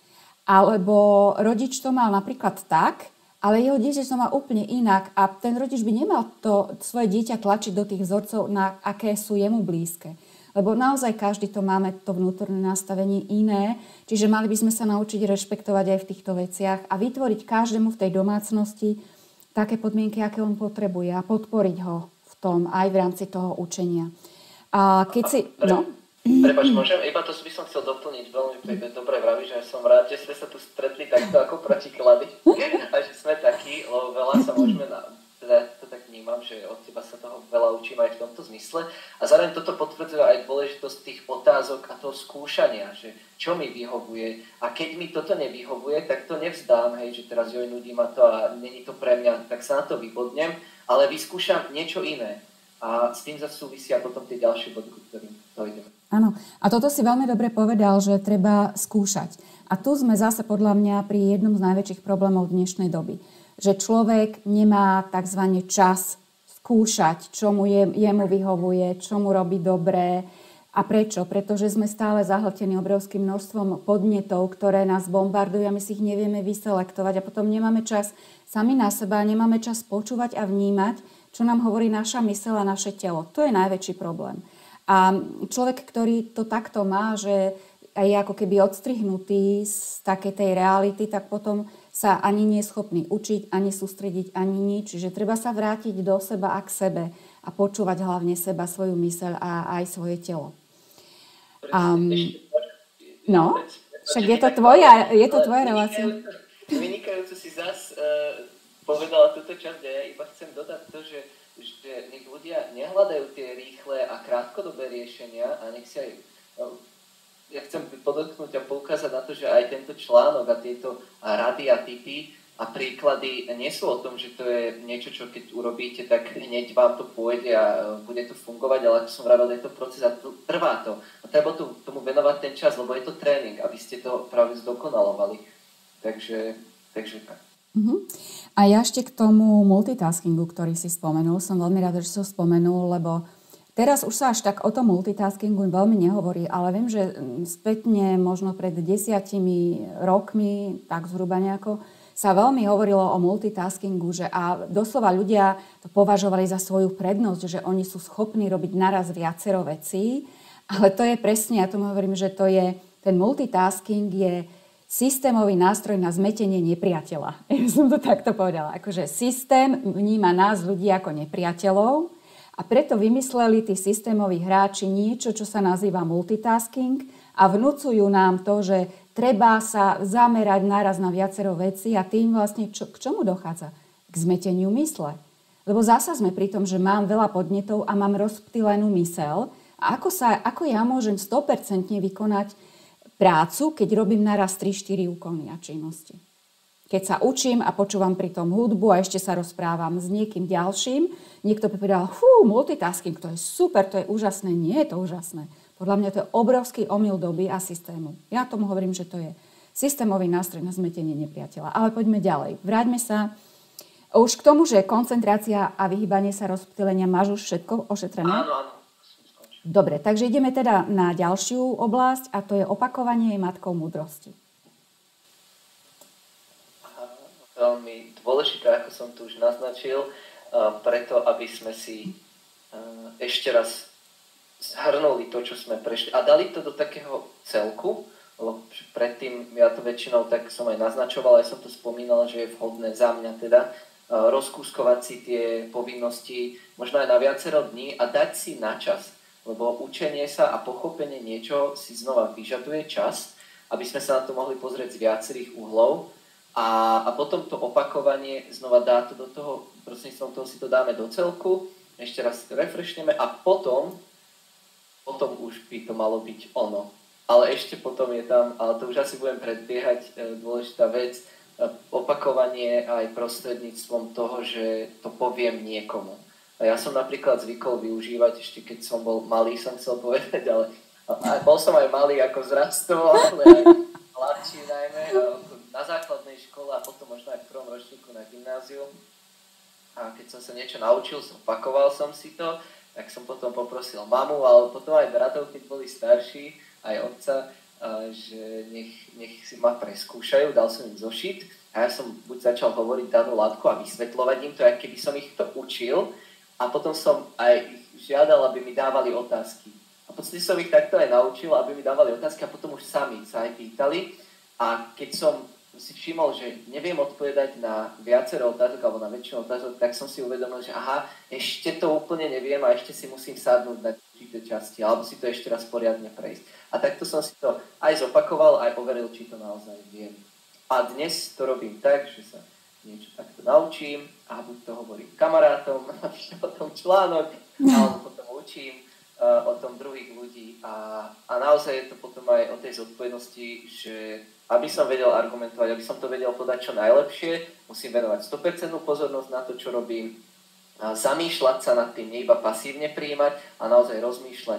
Alebo rodič to mal napríklad tak, ale jeho dieťa to má úplne inak a ten rodič by nemal to svoje dieťa tlačiť do tých vzorcov, na aké sú jemu blízke. Lebo naozaj každý to máme, to vnútorné nastavenie iné, čiže mali by sme sa naučiť rešpektovať aj v týchto veciach a vytvoriť každému v tej domácnosti také podmienky, aké on potrebuje a podporiť ho v tom aj v rámci toho učenia. A keď si... Prepáč, môžem? Iba to by som chcel doplniť. Veľmi dobre vravíš, že som rád, že sme sa tu stretli takto ako protiklady. A že sme takí, lebo veľa sa môžeme... Teda to tak vnímam, že od teba sa toho veľa učím aj v tomto zmysle. A zároveň toto potvrdzuje aj dôležitosť tých otázok a toho skúšania, že čo mi vyhovuje. A keď mi toto nevyhovuje, tak to nevzdám, hej, že teraz nudí ma to a není to pre mňa, tak sa na to vybodnem, ale vyskúšam niečo iné. a s tým zase súvisia potom tie ďalšie body, ku ktorým dojdeme. Áno, a toto si veľmi dobre povedal, že treba skúšať. A tu sme zase podľa mňa pri jednom z najväčších problémov dnešnej doby. Že človek nemá tzv. Čas skúšať, čo mu jemu vyhovuje, čo mu robí dobré. A prečo? Pretože sme stále zahltení obrovským množstvom podnetov, ktoré nás bombardujú a my si ich nevieme vyselektovať a potom nemáme čas sami na seba, nemáme čas počúvať a vnímať, čo nám hovorí naša myseľ a naše telo. To je najväčší problém. A človek, ktorý to takto má, že je ako keby odstrihnutý z takej tej reality, tak potom sa ani nie je schopný učiť, ani sústrediť, ani nič. Čiže treba sa vrátiť do seba a k sebe a počúvať hlavne seba, svoju myseľ a aj svoje telo. No, však je to tvoja relácia. Vynikajúco si zas povedala túto časť a ja iba chcem dodať to, že nech ľudia nehľadajú tie rýchle a krátkodobé riešenia a nech si aj... Ja chcem podotknúť a poukázať na to, že aj tento článok a tieto rady a tipy a príklady nie sú o tom, že to je niečo, čo keď urobíte, tak hneď vám to pôjde a bude to fungovať, ale ako som vravel, je to proces a trvá to. A treba tomu venovať ten čas, lebo je to tréning, aby ste to práve zdokonalovali. Takže tak. A ja ešte k tomu multitaskingu, ktorý si spomenul, som veľmi rada, že si ho spomenul, lebo teraz už sa až tak o tom multitaskingu veľmi nehovorí, ale viem, že spätne možno pred 10 rokmi, tak zhruba nejako, sa veľmi hovorilo o multitaskingu, že a doslova ľudia to považovali za svoju prednosť, že oni sú schopní robiť naraz viacero vecí, ale to je presne, ja tomu hovorím, že to je, ten multitasking je systémový nástroj na zmetenie nepriateľa. Ja som to takto povedala. Akože systém vníma nás ľudí ako nepriateľov a preto vymysleli tí systémoví hráči niečo, čo sa nazýva multitasking a vnúcujú nám to, že treba sa zamerať naraz na viacero vecí a tým vlastne k čomu dochádza? K zmeteniu mysle. Lebo zasa sme pri tom, že mám veľa podnetov a mám rozptýlenú myseľ a ako ja môžem 100% vykonať prácu, keď robím naraz 3-4 úkony a činnosti. Keď sa učím a počúvam pri tom hudbu a ešte sa rozprávam s niekým ďalším, niekto by povedal, multitasking, to je super, to je úžasné. Nie je to úžasné. Podľa mňa to je obrovský omyl doby a systému. Ja tomu hovorím, že to je systémový nástroj na zmetenie nepriateľa. Ale poďme ďalej. Vráťme sa už k tomu, že koncentrácia a vyhýbanie sa rozptýlenia máš už všetko ošetrené? Áno. Dobre, takže ideme teda na ďalšiu oblasť a to je opakovanie je matkou múdrosti. Veľmi dôležité, ako som tu už naznačil, preto aby sme si ešte raz zhrnuli to, čo sme prešli a dali to do takého celku, lebo predtým ja to väčšinou tak som aj naznačoval, aj som to spomínal, že je vhodné za mňa teda rozkúskovať si tie povinnosti možno aj na viacero dní a dať si na čas. Lebo učenie sa a pochopenie niečo si znova vyžaduje čas, aby sme sa na to mohli pozrieť z viacerých uhlov a potom to opakovanie znova dá to do toho, prostredníctvom toho si to dáme do celku, ešte raz refreshneme a potom už by to malo byť ono. Ale ešte potom je tam, ale to už asi budem predbiehať, dôležitá vec, opakovanie aj prostredníctvom toho, že to poviem niekomu. A ja som napríklad zvykol využívať, ešte keď som bol malý, som chcel povedať, ale bol som aj malý ako zrastol, ale aj mladší najmä, na základnej škole a potom možno aj v prvom ročníku na gymnáziu. A keď som sa niečo naučil, zopakoval som si to, tak som potom poprosil mamu, ale potom aj bratov, keď boli starší, aj otca, že nech si ma preskúšajú, dal som im zošit a ja som buď začal hovoriť danú látku a vysvetľovať im to, aj keby som ich to učil, a potom som aj ich žiadal, aby mi dávali otázky. A v podstate som ich takto aj naučil, aby mi dávali otázky a potom už sami sa aj pýtali. A keď som si všimol, že neviem odpovedať na viacero otázok alebo na väčšinu otázok, tak som si uvedomil, že ešte to úplne neviem a ešte si musím sadnúť na určité časti alebo si to ešte raz poriadne prejsť. A takto som si to aj zopakoval, aj overil, či to naozaj viem. A dnes to robím tak, že sa niečo takto naučím a buď to hovorím kamarátom, napíšem o tom článok, alebo potom učím o tom druhých ľudí a naozaj je to potom aj o tej zodpovednosti, že aby som vedel argumentovať, aby som to vedel podať čo najlepšie, musím venovať 100% pozornosť na to, čo robím zamýšľať sa nad tým, nie iba pasívne prijímať a naozaj rozmýšľať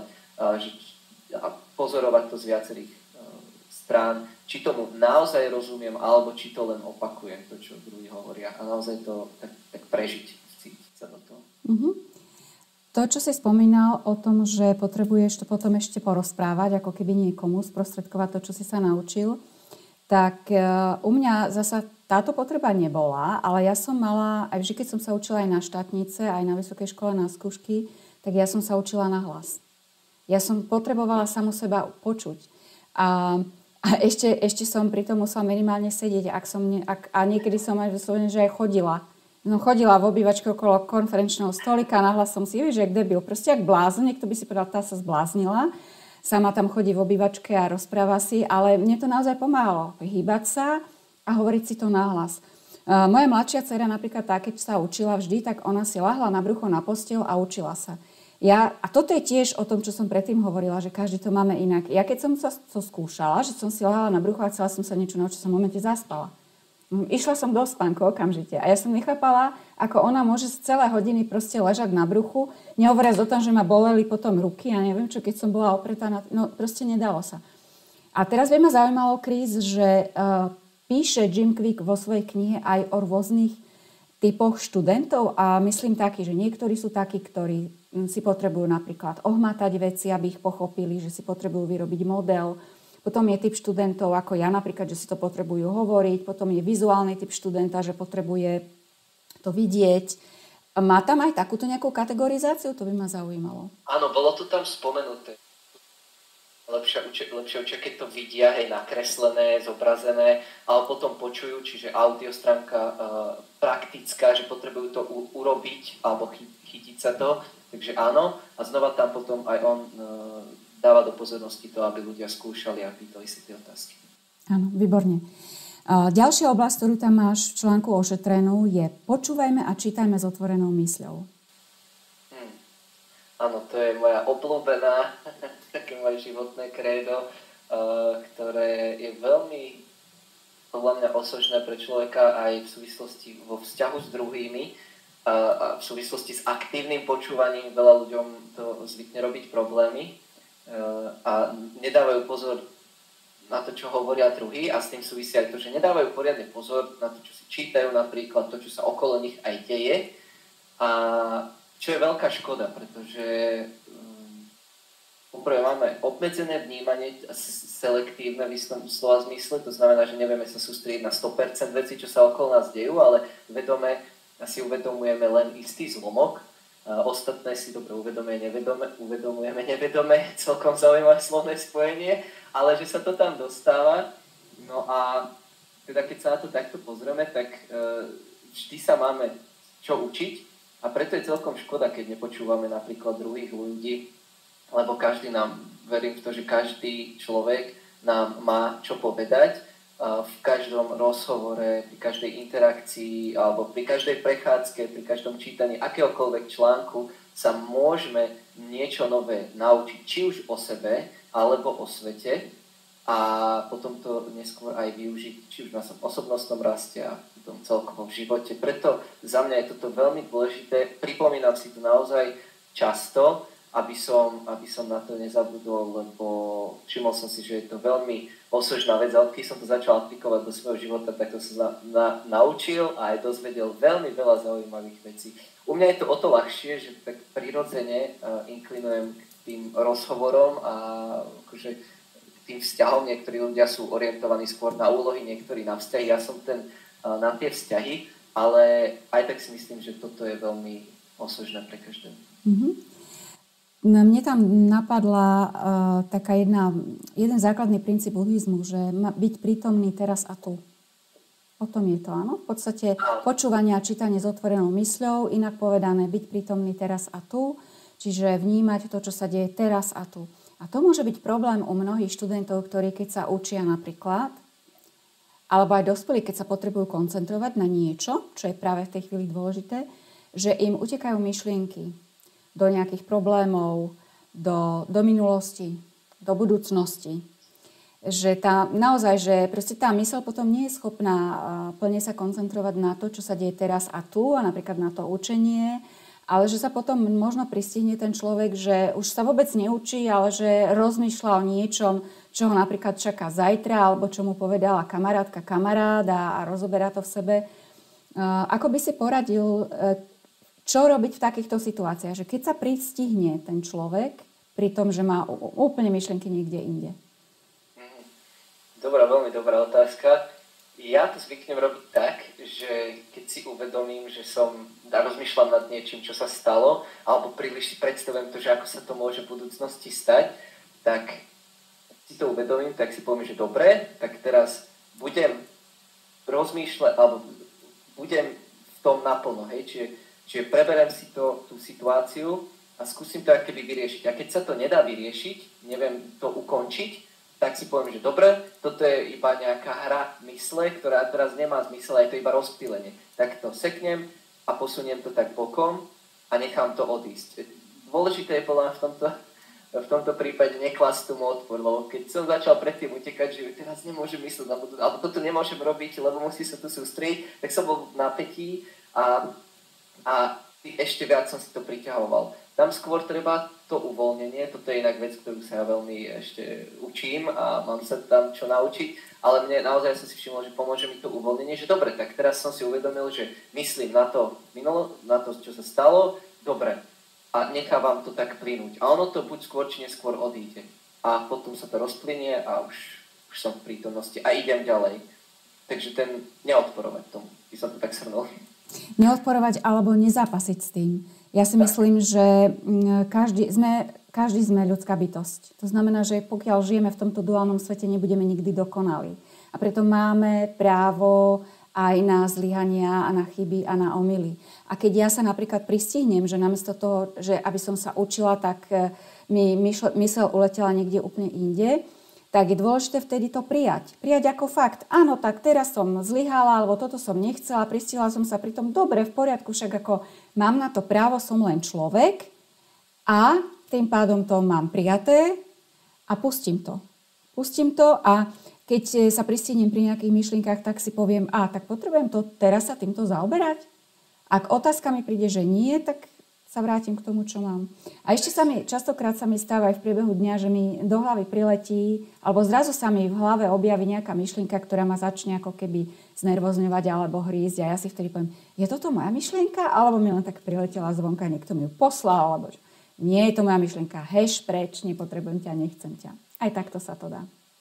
a pozorovať to z viacerých strán, či tomu naozaj rozumiem, alebo či to len opakujem, to, čo druhí hovoria. A naozaj to tak prežiť, cítiť sa do toho. Mm-hmm. To, čo si spomínal o tom, že potrebuješ to potom ešte porozprávať, ako keby niekomu sprostredkovať to, čo si sa naučil, tak u mňa zasa táto potreba nebola, ale ja som mala, aj vždy, keď som sa učila aj na štátnice, aj na vysokej škole na skúšky, tak ja som sa učila na hlas. Ja som potrebovala samu seba počuť. A ešte som pri tom musela minimálne sedieť, a niekedy som aj vyslovene, že aj chodila. No chodila v obývačke okolo konferenčného stolika, nahlas som si, že jak debil, proste jak blázon, niekto by si povedal, tá sa zbláznila. Sama tam chodí v obývačke a rozpráva si, ale mne to naozaj pomáhalo. Hýbať sa a hovoriť si to nahlas. Moja mladšia dcera napríklad tá, keď sa učila vždy, tak ona si lahla na brucho na posteľ a učila sa. A toto je tiež o tom, čo som predtým hovorila, že každý to máme inak. Ja keď som sa to skúšala, že som si lahla na brucho a chcela som sa niečo naučiť, som v momente zaspala. Išla som do spánku okamžite a ja som nechápala, ako ona môže celé hodiny proste ležať na bruchu, nehovoriac o tom, že ma boleli potom ruky a neviem čo, keď som bola opretá na... No proste nedalo sa. A teraz ma zaujímalo, Chris, že píše Jim Kwik vo svojej knihe aj o rôznych typoch študentov a myslím taký, že niektorí sú takí, ktorí si potrebujú napríklad ohmatať veci, aby ich pochopili, že si potrebujú vyrobiť model. Potom je typ študentov ako ja napríklad, že si to potrebujú hovoriť. Potom je vizuálny typ študenta, že potrebuje to vidieť. Má tam aj takúto nejakú kategorizáciu? To by ma zaujímalo. Áno, bolo to tam spomenuté. Lepšie učia, keď to vidia, hej, nakreslené, zobrazené, ale potom počujú, čiže audiostránka praktická, že potrebujú to urobiť alebo chytiť sa to. Takže áno. A znova tam potom aj on dáva do pozornosti to, aby ľudia skúšali a pýtali si tie otázky. Áno, výborne. Ďalšia oblasť, ktorú tam máš v článku ošetrenú, je počúvajme a čítajme s otvorenou mysľou. Áno, to je moja obľúbená, také moje životné krédo, ktoré je veľmi podľa mňa osožné pre človeka aj v súvislosti vo vzťahu s druhými a v súvislosti s aktívnym počúvaním. Veľa ľuďom to zvykne robiť problémy a nedávajú pozor na to, čo hovoria druhí a s tým súvisí aj to, že nedávajú poriadne pozor na to, čo si čítajú, napríklad to, čo sa okolo nich aj deje, a čo je veľká škoda, pretože poprvé máme obmedzené vnímanie, selektívne v istom slova zmysle, to znamená, že nevieme sa sústrediť na 100% vecí, čo sa okolo nás dejú, ale vedome si uvedomujeme len istý zlomok. Ostatné si dobre uvedomujeme nevedome, celkom zaujímavé slovné spojenie, ale že sa to tam dostáva. No a teda keď sa na to takto pozrieme, tak vždy sa máme čo učiť a preto je celkom škoda, keď nepočúvame napríklad druhých ľudí, lebo verím v to, že každý človek nám má čo povedať. V každom rozhovore, pri každej interakcii alebo pri každej prechádzke, pri každom čítaní akéhokoľvek článku sa môžeme niečo nové naučiť, či už o sebe alebo o svete a potom to neskôr aj využiť, či už na osobnostnom raste a potom celkovo v živote. Preto za mňa je toto veľmi dôležité. Pripomínam si to naozaj často, aby som na to nezabudol, lebo všimol som si, že je to veľmi osožná vec, a odkedy som to začal aplikovať do svojho života, tak to som naučil a aj dozvedel veľmi veľa zaujímavých vecí. U mňa je to o to ľahšie, že tak prirodzene inklinujem k tým rozhovorom a akože tým vzťahom. Niektorí ľudia sú orientovaní skôr na úlohy, niektorí na vzťahy. Ja som na tie vzťahy, ale aj tak si myslím, že toto je veľmi osožné pre každého. Mm-hmm. Mne tam napadla jeden základný princíp buddhizmu, že byť prítomný teraz a tu. O tom je to, áno? V podstate počúvanie a čítanie s otvorenou mysľou, inak povedané byť prítomný teraz a tu, čiže vnímať to, čo sa deje teraz a tu. A to môže byť problém u mnohých študentov, ktorí keď sa učia napríklad, alebo aj dospelí, keď sa potrebujú koncentrovať na niečo, čo je práve v tej chvíli dôležité, že im utekajú myšlienky do nejakých problémov, do minulosti, do budúcnosti. Že proste tá myseľ potom nie je schopná plne sa koncentrovať na to, čo sa deje teraz a tu, a napríklad na to učenie, ale že sa potom možno pristihne ten človek, že už sa vôbec neučí, ale že rozmýšľa o niečom, čo ho napríklad čaká zajtra, alebo čo mu povedala kamarátka, kamarát a rozoberá to v sebe. Ako by si poradil, čo robiť v takýchto situáciách? Že keď sa pristihne ten človek pri tom, že má úplne myšlienky niekde inde. Veľmi dobrá otázka. Ja to zvyknem robiť tak, že keď si uvedomím, že rozmýšľam nad niečím, čo sa stalo, alebo príliš si predstavujem to, že ako sa to môže v budúcnosti stať, tak si to uvedomím, tak si poviem, že dobre, tak teraz budem rozmýšľať, alebo budem v tom naplno, hej, čiže preberiem si tú situáciu a skúsim to akoby vyriešiť. A keď sa to nedá vyriešiť, neviem to ukončiť, tak si poviem, že dobre, toto je iba nejaká hra mysle, ktorá teraz nemá zmysel, je to iba rozptýlenie. Tak to seknem a posuniem to tak bokom a nechám to odísť. Dôležité je podľa v tomto prípade neklasť tomu odpor, lebo keď som začal predtým utekať, že teraz nemôžem myslieť, alebo toto nemôžem robiť, lebo musí sa tu sústrediť, tak som bol v napätí a ešte viac som si to priťahoval. Tam skôr treba to uvoľnenie, toto je inak vec, ktorú sa ja veľmi ešte učím a mám sa tam čo naučiť, ale mne naozaj som si všimol, že pomôže mi to uvoľnenie, že dobre, tak teraz som si uvedomil, že myslím na to čo sa stalo, dobre, a nechávam to tak plynúť. A ono to buď skôr či neskôr odíde. A potom sa to rozplynie a už som v prítomnosti a idem ďalej. Takže neodporovať tomu, by som to tak shrnul. Neodporovať alebo nezápasiť s tým. Ja si myslím, že každý sme ľudská bytosť. To znamená, že pokiaľ žijeme v tomto duálnom svete, nebudeme nikdy dokonali. A preto máme právo aj na zlyhania a na chyby a na omyly. A keď ja sa napríklad pristihnem, že namiesto toho, že aby som sa učila, tak mi myseľ uletela niekde úplne inde, tak je dôležité vtedy to prijať. Prijať ako fakt. Áno, tak teraz som zlyhala, alebo toto som nechcela, pristihla som sa pri tom. Dobre, v poriadku, však ako mám na to právo, som len človek a tým pádom to mám prijaté a pustím to. Pustím to a keď sa pristihnem pri nejakých myšlienkach, tak si poviem, tak potrebujem to teraz sa týmto zaoberať. Ak otázka mi príde, že nie, tak sa vrátim k tomu, čo mám. A ešte častokrát sa mi stáva aj v priebehu dňa, že mi do hlavy priletí, alebo zrazu sa mi v hlave objaví nejaká myšlienka, ktorá ma začne ako keby znervozňovať alebo hrísť. A ja si vtedy poviem, je toto moja myšlienka? Alebo mi len tak priletela zvonka, niekto mi ju poslal, alebo nie je to moja myšlienka, heš preč, nepotrebujem ťa, nechcem ťa. Aj takto sa to dá.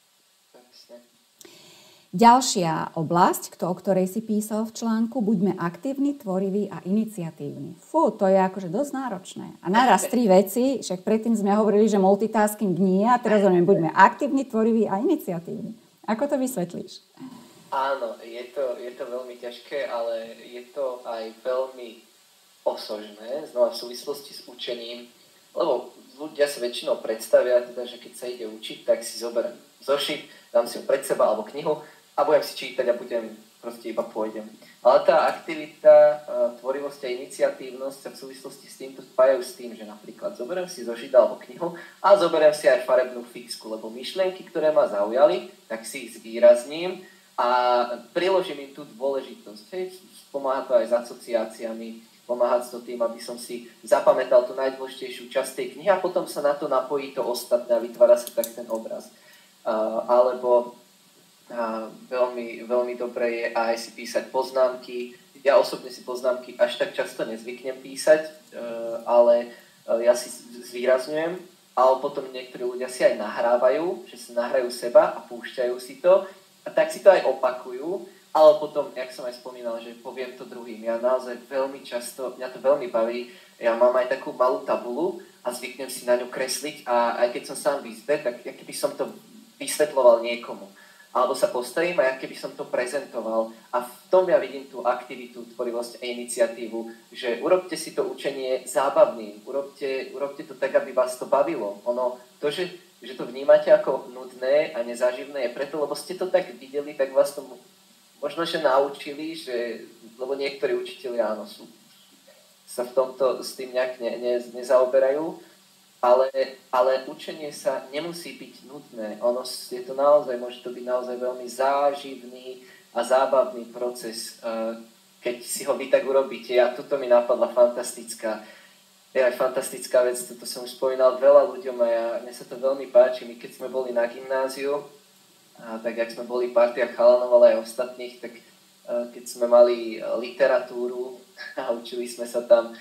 Ďalšia oblasť, o ktorej si písal v článku, buďme aktívni, tvoriví a iniciatívni. To je akože dosť náročné. A naraz 3 veci, však predtým sme hovorili, že multitasking nie, a teraz buďme aktívni, tvoriví a iniciatívni. Ako to vysvetlíš? Áno, je to veľmi ťažké, ale je to aj veľmi osožné, znova v súvislosti s učením, lebo ľudia sa väčšinou predstavia, teda, že keď sa ide učiť, tak si zoberiem zošit, dám si ho pred seba alebo knihu, a budem si čítať a iba pôjdem. Ale tá aktivita, tvorivosť a iniciatívnosť sa v súvislosti s týmto spájajú s tým, že napríklad zoberiem si zošit alebo knihu a zoberiem si aj farebnú fixku, lebo myšlienky, ktoré ma zaujali, tak si ich zvýrazním a priložím im tú dôležitosť. Pomáha to aj s asociáciami, pomáha to tým, aby som si zapamätal tú najdôležitejšiu časť tej knihy a potom sa na to napojí to ostatné a vytvára sa tak ten obraz. Alebo veľmi, veľmi dobré je aj si písať poznámky. Ja osobne si poznámky až tak často nezvyknem písať, ale ja si zvýrazňujem, ale potom niektorí ľudia si aj nahrávajú, že si nahrajú seba a púšťajú si to a tak si to aj opakujú, ale potom, jak som aj spomínal, že poviem to druhým. Ja naozaj veľmi často, mňa to veľmi baví, ja mám aj takú malú tabulu a zvyknem si na ňu kresliť a aj keď som sám v izbe, tak keby som to vysvetľoval niekomu. Alebo sa postavím a keby som to prezentoval. A v tom ja vidím tú aktivitu, tvorivosť a iniciatívu, že urobte si to učenie zábavným, urobte to tak, aby vás to bavilo. To, že to vnímate ako nudné a nezáživné, je preto, lebo ste to tak videli, tak vás to možno, že naučili, lebo niektorí učitelia, sa v tomto s tým nejak nezaoberajú. Ale učenie sa nemusí byť nudné. Môže to byť naozaj veľmi záživný a zábavný proces, keď si ho vy tak urobíte. A tuto mi napadla fantastická vec, toto som už spomínal veľa ľuďom a mne sa to veľmi páči. My keď sme boli na gymnáziu, tak jak sme boli partia chalanov, ale aj ostatných, tak keď sme mali literatúru a učili sme sa tam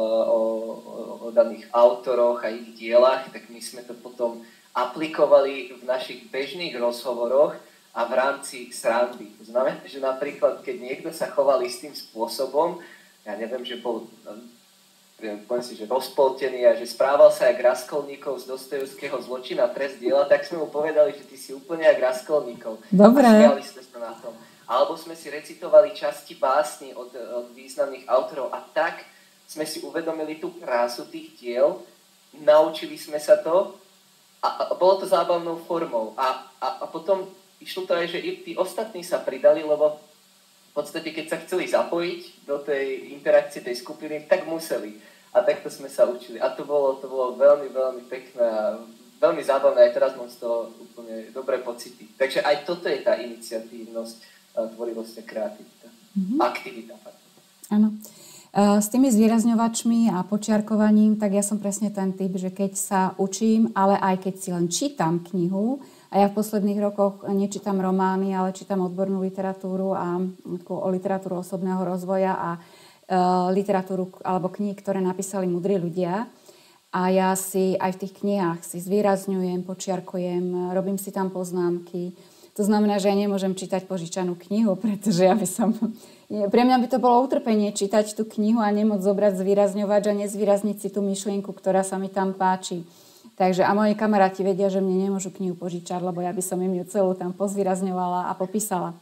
o daných autoroch a ich dielach, tak my sme to potom aplikovali v našich bežných rozhovoroch a v rámci srandy. To znamená, že napríklad, keď niekto sa choval istým spôsobom, ja neviem, že bol poviem si, že rozpoltený a že správal sa jak Raskolníkov z Dostojevského Zločin a trest diela, tak sme mu povedali, že ty si úplne jak Raskolníkov. Dobre. A smiali sme sa na tom. Alebo sme si recitovali časti básni od významných autorov a tak sme si uvedomili tú krásu tých diel, naučili sme sa to a bolo to zábavnou formou. A potom išlo to aj, že i tí ostatní sa pridali, lebo v podstate, keď sa chceli zapojiť do tej interakcie tej skupiny, tak museli. A takto sme sa učili. A to bolo veľmi, veľmi pekné a veľmi zábavné. Aj teraz mám z toho úplne dobré pocity. Takže aj toto je tá iniciatívnosť, tvorivosť a kreativita. Aktivita. Áno. S tými zvýrazňovačmi a počiarkovaním, tak ja som presne ten typ, že keď sa učím, ale aj keď si len čítam knihu, a ja v posledných rokoch nečítam romány, ale čítam odbornú literatúru a o literatúru osobného rozvoja a literatúru alebo kníh, ktoré napísali múdri ľudia. A ja si aj v tých knihách si zvýrazňujem, počiarkujem, robím si tam poznámky. To znamená, že ja nemôžem čítať požičanú knihu, pretože pre mňa by to bolo utrpenie čítať tú knihu a nemôcť zobrať zvýrazňovač a nezvýrazniť si tú myšlienku, ktorá sa mi tam páči. Takže a moji kamaráti vedia, že mne nemôžu knihu požičať, lebo ja by som im ju celú tam pozvýrazňovala a popísala.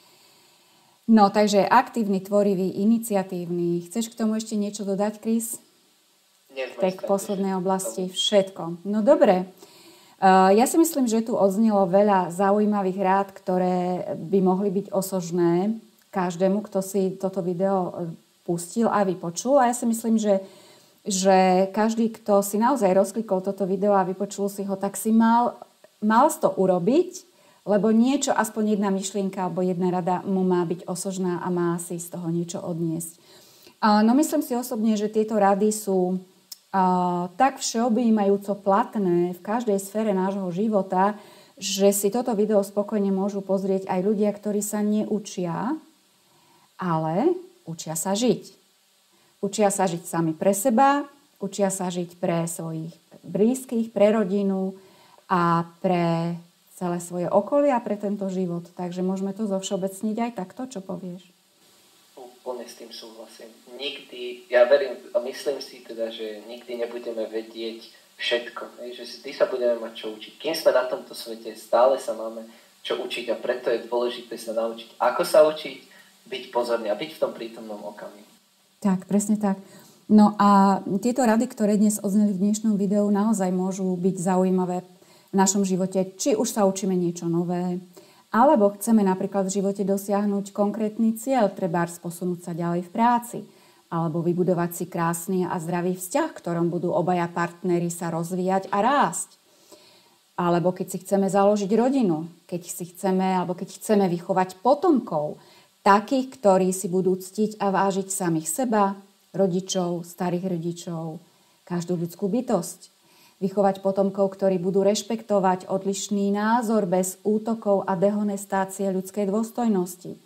No, takže aktívny, tvorivý, iniciatívny. Chceš k tomu ešte niečo dodať, Chris? Nie, v tej poslednej oblasti všetko. No dobre. Ja si myslím, že tu odznelo veľa zaujímavých rád, ktoré by mohli byť osožné každému, kto si toto video pustil a vypočul. A ja si myslím, že každý, kto si naozaj rozklikol toto video a vypočul si ho, tak si mal to urobiť, lebo niečo, aspoň jedna myšlienka alebo jedna rada mu má byť osožná a má si z toho niečo odniesť. No myslím si osobne, že tieto rady sú tak všeobjímajúco platné v každej sfére nášho života, že si toto video spokojne môžu pozrieť aj ľudia, ktorí sa neučia, ale učia sa žiť. Učia sa žiť sami pre seba, učia sa žiť pre svojich blízkych, pre rodinu a pre celé svoje okolie a pre tento život. Takže môžeme to zovšeobecniť aj takto, čo povieš? Úplne s tým súhlasím. Nikdy, ja verím a myslím si teda, že nikdy nebudeme vedieť všetko. Že si vždy sa budeme mať čo učiť. Kým sme na tomto svete, stále sa máme čo učiť a preto je dôležité sa naučiť. Ako sa učiť, byť pozorný a byť v tom prítomnom okamihu. Tak, presne tak. No a tieto rady, ktoré dnes odzneli v dnešnom videu, naozaj môžu byť zaujímavé v našom živote. Či už sa učíme niečo nové, alebo chceme napríklad v živote dosiahnuť konkrétny cieľ, trebárs posunúť sa ďalej v práci, alebo vybudovať si krásny a zdravý vzťah, v ktorom budú obaja partneri sa rozvíjať a rásť. Alebo keď si chceme založiť rodinu, keď chceme vychovať potomkov, takých, ktorí si budú ctiť a vážiť samých seba, rodičov, starých rodičov, každú ľudskú bytosť. Vychovať potomkov, ktorí budú rešpektovať odlišný názor bez útokov a dehonestácie ľudskej dôstojnosti.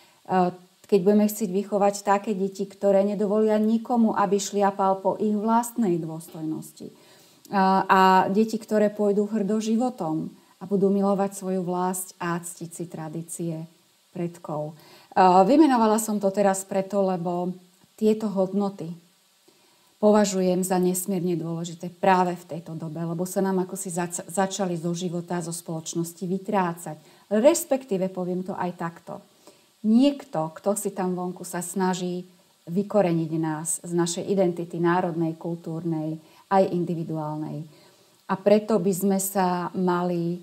Keď budeme chcieť vychovať také deti, ktoré nedovolia nikomu, aby šliapal po ich vlastnej dôstojnosti. A deti, ktoré pôjdu hrdo životom a budú milovať svoju vlast a ctiť si tradície predkov. Vymenovala som to teraz preto, lebo tieto hodnoty považujem za nesmierne dôležité práve v tejto dobe, lebo sa nám ako si začali zo života, zo spoločnosti vytrácať. Respektíve, poviem to aj takto. Niekto, kto si tam vonku sa snaží vykoreniť nás z našej identity národnej, kultúrnej, aj individuálnej. A preto by sme sa mali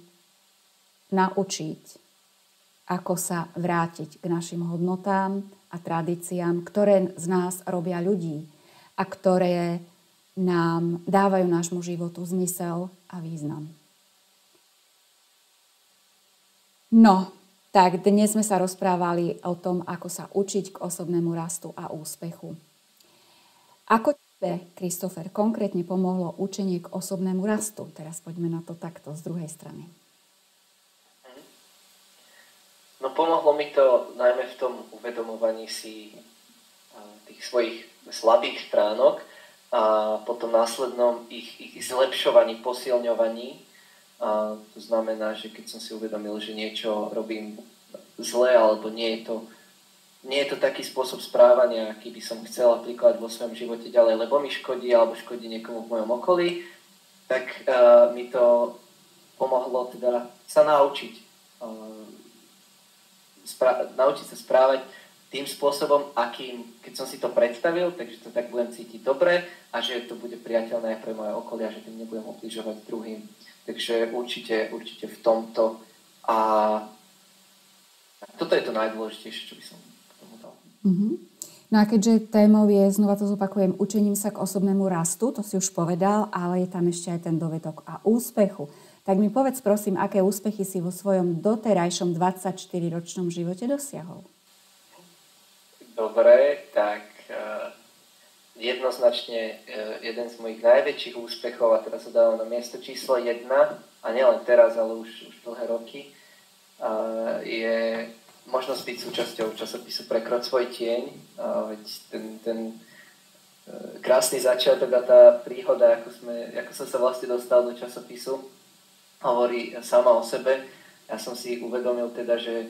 naučiť, ako sa vrátiť k našim hodnotám a tradíciám, ktoré z nás robia ľudí a ktoré nám dávajú nášmu životu zmysel a význam. No, Tak dnes sme sa rozprávali o tom, ako sa učiť k osobnému rastu a úspechu. Ako tebe, Kristofer, konkrétne pomohlo učenie k osobnému rastu? Teraz poďme na to takto z druhej strany. No pomohlo mi to najmä v tom uvedomovaní si tých svojich slabých stránok a potom následnom ich zlepšovaní, posilňovaní. To znamená, že keď som si uvedomil, že niečo robím zle alebo nie je to taký spôsob správania, aký by som chcel aplikovať vo svojom živote ďalej, lebo mi škodí alebo škodí niekomu v mojom okolí, tak mi to pomohlo teda sa naučiť. Naučiť sa správať tým spôsobom, akým, keď som si to predstavil, takže to tak budem cítiť dobre a že to bude priateľné aj pre moje okolie a že tým nebudem obližovať druhým. Takže určite v tomto. A toto je to najdôležitejšie, čo by som k tomu dal. Mm-hmm. No a keďže témou je, znova to zopakujem, učením sa k osobnému rastu, to si už povedal, ale je tam ešte aj ten dovedok a úspechu. Tak mi povedz prosím, aké úspechy si vo svojom doterajšom 24-ročnom živote dosiahol? Dobre, tak jednoznačne jeden z mojich najväčších úspechov, a teraz sa dávam na miesto číslo 1, a nielen teraz, ale už dlhé roky, je možnosť byť súčasťou časopisu Prekroč svoj tieň. Veď ten krásny začiatok a tá príhoda, ako som sa vlastne dostal do časopisu, hovorí sama o sebe. Ja som si uvedomil teda, že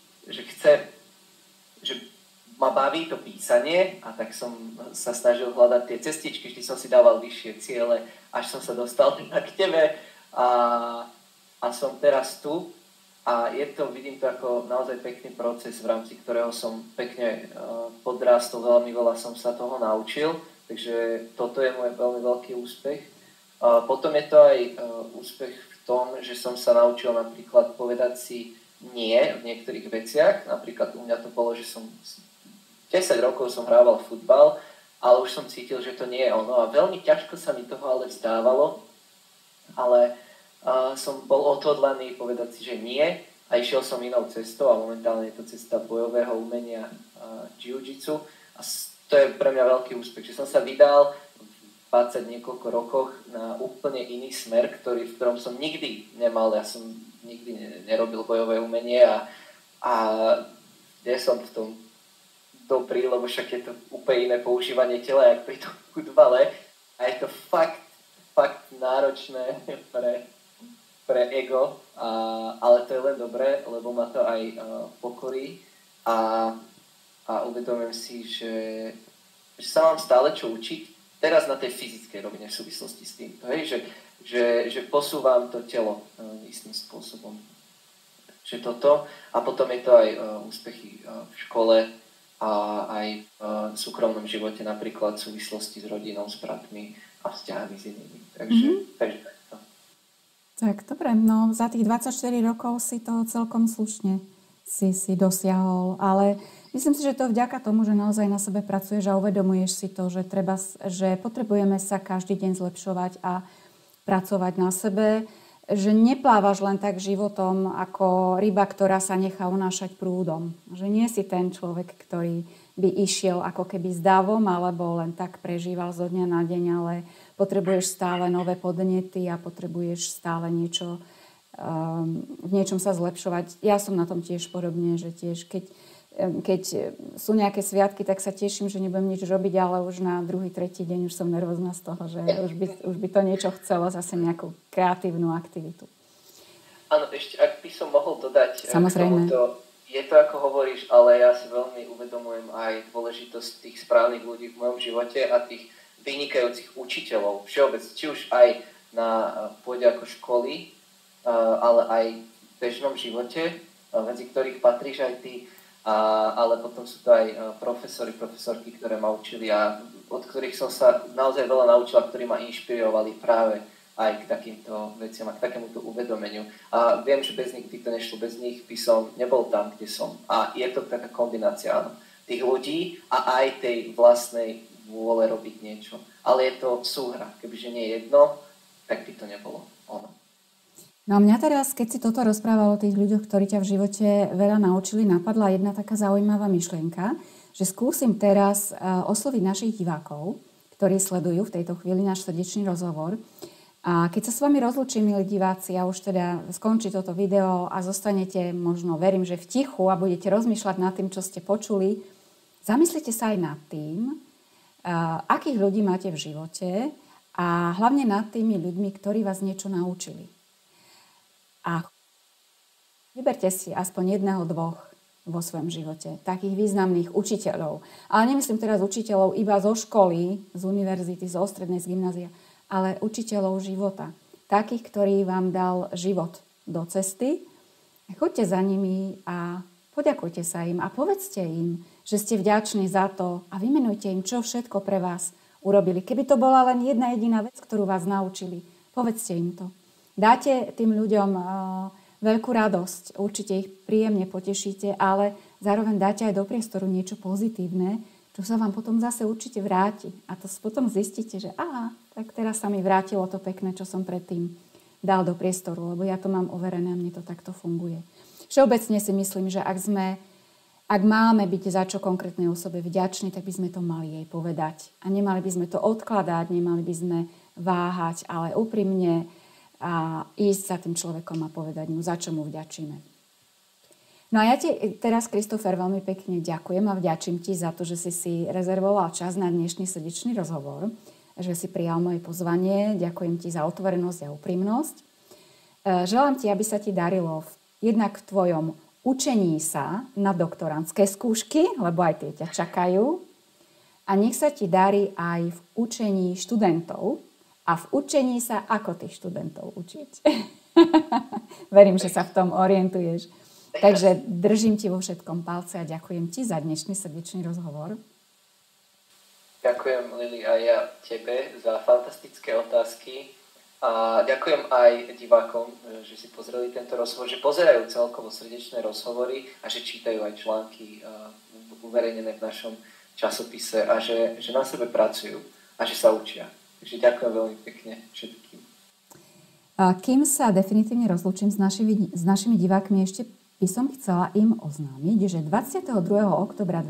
ma baví to písanie a tak som sa snažil hľadať tie cestičky, vždy som si dával vyššie ciele, až som sa dostal teda k tebe a som teraz tu a vidím to ako naozaj pekný proces, v rámci ktorého som pekne podrástol, veľmi veľa som sa toho naučil, takže toto je môj veľmi veľký úspech. Potom je to aj úspech v tom, že som sa naučil napríklad povedať si nie v niektorých veciach. Napríklad u mňa to bolo, že 10 rokov som hrával futbal, ale už som cítil, že to nie je ono a veľmi ťažko sa mi toho ale vzdávalo. Ale som bol odhodlaný povedať si, že nie a išiel som inou cestou a momentálne je to cesta bojového umenia jiu-jitsu a to je pre mňa veľký úspech, že som sa vydal 20 niekoľko rokoch na úplne iný smer, v ktorom som nikdy nemal, ja som nikdy nerobil bojové umenie a nie som v tom dobrý, lebo však je to úplne iné používanie tela, jak pri tom futbale a je to fakt náročné pre ego, ale to je len dobré, lebo ma to aj pokorí a uvedomujem si, že sa mám stále čo učiť, teraz na tej fyzickej rovine v súvislosti s týmto, že posúvam to telo istým spôsobom. Že toto. A potom je to aj úspechy v škole a aj v súkromnom živote, napríklad v súvislosti s rodinou, s bratmi a vzťahmi s inými. Takže takto. Tak, dobre. No, za tých 24 rokov si to celkom slušne si dosiahol, ale myslím si, že to vďaka tomu, že naozaj na sebe pracuješ a uvedomuješ si to, že potrebujeme sa každý deň zlepšovať a pracovať na sebe, že neplávaš len tak životom ako ryba, ktorá sa nechá unášať prúdom. Že nie si ten človek, ktorý by išiel ako keby s davom alebo len tak prežíval zo dňa na deň, ale potrebuješ stále nové podnety a potrebuješ stále v niečom sa zlepšovať. Ja som na tom tiež podobne, že tiež keď sú nejaké sviatky, tak sa teším, že nebudem nič robiť, ale už na druhý, tretí deň už som nervózna z toho, že už by to niečo chcelo, zase nejakú kreatívnu aktivitu. Áno, ešte ak by som mohol dodať Samozrejme. K tomuto, je to ako hovoríš, ale ja si veľmi uvedomujem aj dôležitosť tých správnych ľudí v mojom živote a tých vynikajúcich učiteľov všeobec, či už aj na pôde ako školy, ale aj v bežnom živote, medzi ktorých patríš aj ty, ale potom sú to aj profesorky, ktoré ma učili a od ktorých som sa naozaj veľa naučila, ktorí ma inšpirovali práve aj k takýmto veciam a k takémuto uvedomeniu. A viem, že bez nich by to nešlo, bez nich by som nebol tam, kde som. A je to taká kombinácia, áno, tých ľudí a aj tej vlastnej vôle robiť niečo. Ale je to súhra. Kebyže nie je jedno, tak by to nebolo ono. No a mňa teraz, keď si toto rozprával o tých ľuďoch, ktorí ťa v živote veľa naučili, napadla jedna taká zaujímavá myšlienka, že skúsim teraz osloviť našich divákov, ktorí sledujú v tejto chvíli náš srdečný rozhovor. A keď sa s vami rozlúčim, milí diváci, a už teda skončí toto video a zostanete možno, verím, že v tichu a budete rozmýšľať nad tým, čo ste počuli, zamyslite sa aj nad tým, akých ľudí máte v živote a hlavne nad tými ľuďmi, ktorí vás niečo naučili. A vyberte si aspoň jedného, dvoch vo svojom živote, takých významných učiteľov. Ale nemyslím teraz učiteľov iba zo školy, z univerzity, zo strednej, z gymnázia, ale učiteľov života. Takých, ktorí vám dal život do cesty. Choďte za nimi a poďakujte sa im a povedzte im, že ste vďační za to a vymenujte im, čo všetko pre vás urobili. Keby to bola len jedna jediná vec, ktorú vás naučili, povedzte im to. Dáte tým ľuďom veľkú radosť, určite ich príjemne potešíte, ale zároveň dáte aj do priestoru niečo pozitívne, čo sa vám potom zase určite vráti. A to potom zistíte, že tak teraz sa mi vrátilo to pekné, čo som predtým dal do priestoru, lebo ja to mám overené a mne to takto funguje. Všeobecne si myslím, že ak máme byť za čo konkrétnej osobe vďační, tak by sme to mali jej povedať. A nemali by sme to odkladať, nemali by sme váhať, ale úprimne a ísť za tým človekom a povedať mu, za čo mu vďačíme. No a ja ti teraz, Kristofer, veľmi pekne ďakujem a vďačím ti za to, že si rezervoval čas na dnešný srdečný rozhovor, že si prijal moje pozvanie. Ďakujem ti za otvorenosť a úprimnosť. Želám ti, aby sa ti darilo jednak v tvojom učení sa na doktorandské skúšky, lebo aj tie ťa čakajú. A nech sa ti darí aj v učení študentov, a v učení sa, ako tých študentov učiť. Verím, že sa v tom orientuješ. Takže držím ti vo všetkom palce a ďakujem ti za dnešný srdečný rozhovor. Ďakujem, Lili, a ja tebe za fantastické otázky. A ďakujem aj divákom, že si pozreli tento rozhovor, že pozerajú celkovo srdečné rozhovory a že čítajú aj články uverejnené v našom časopise a že na sebe pracujú a že sa učia. Takže ďakujem veľmi pekne všetkým. Kým sa definitívne rozlúčim s našimi divákmi, ešte by som chcela im oznámiť, že 22. oktobra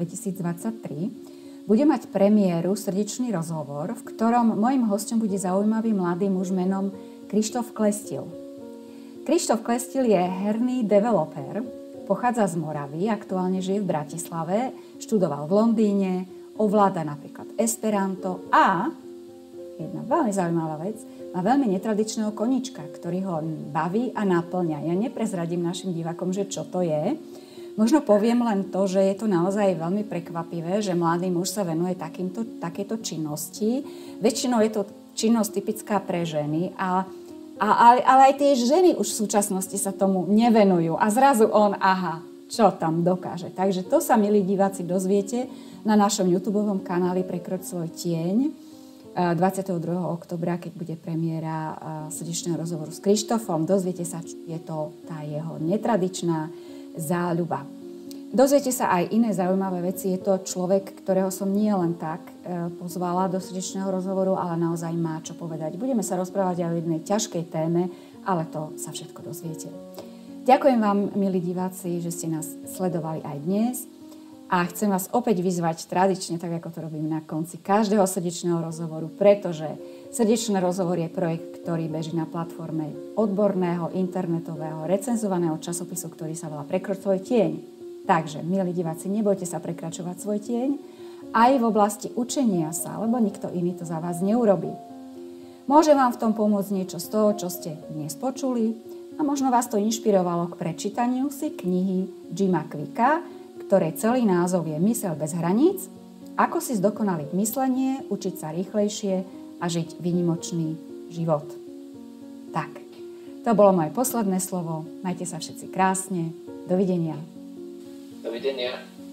2023 bude mať premiéru srdečný rozhovor, v ktorom mojím hosťom bude zaujímavý mladý muž menom Krištof Klestil. Krištof Klestil je herný developer, pochádza z Moravy, aktuálne žije v Bratislave, študoval v Londýne, ovláda napríklad Esperanto a jedna veľmi zaujímavá vec, má veľmi netradičného koníčka, ktorý ho baví a naplňa. Ja neprezradím našim divákom, že čo to je. Možno poviem len to, že je to naozaj veľmi prekvapivé, že mladý muž sa venuje takéto činnosti. Väčšinou je to činnosť typická pre ženy, ale aj tie ženy už v súčasnosti sa tomu nevenujú. A zrazu on, čo tam dokáže. Takže to sa, milí diváci, dozviete na našom YouTubeovom kanáli Prekroč svoj tieň 22. oktobra, keď bude premiéra srdečného rozhovoru s Krištofom. Dozviete sa, či je to tá jeho netradičná záľuba. Dozviete sa aj iné zaujímavé veci. Je to človek, ktorého som nie len tak pozvala do srdečného rozhovoru, ale naozaj má čo povedať. Budeme sa rozprávať aj o jednej ťažkej téme, ale to sa všetko dozviete. Ďakujem vám, milí diváci, že ste nás sledovali aj dnes. A chcem vás opäť vyzvať tradične, tak ako to robím na konci každého srdečného rozhovoru, pretože srdečný rozhovor je projekt, ktorý beží na platforme odborného, internetového, recenzovaného časopisu, ktorý sa volá Prekroč svoj tieň. Takže, milí diváci, nebojte sa prekračovať svoj tieň aj v oblasti učenia sa, lebo nikto iný to za vás neurobí. Môže vám v tom pomôcť niečo z toho, čo ste dnes počuli a možno vás to inšpirovalo k prečítaniu si knihy Jima Quicka, ktorej celý názov je Myseľ bez hraníc, ako si zdokonaliť myslenie, učiť sa rýchlejšie a žiť výnimočný život. Tak, to bolo moje posledné slovo. Majte sa všetci krásne. Dovidenia. Dovidenia.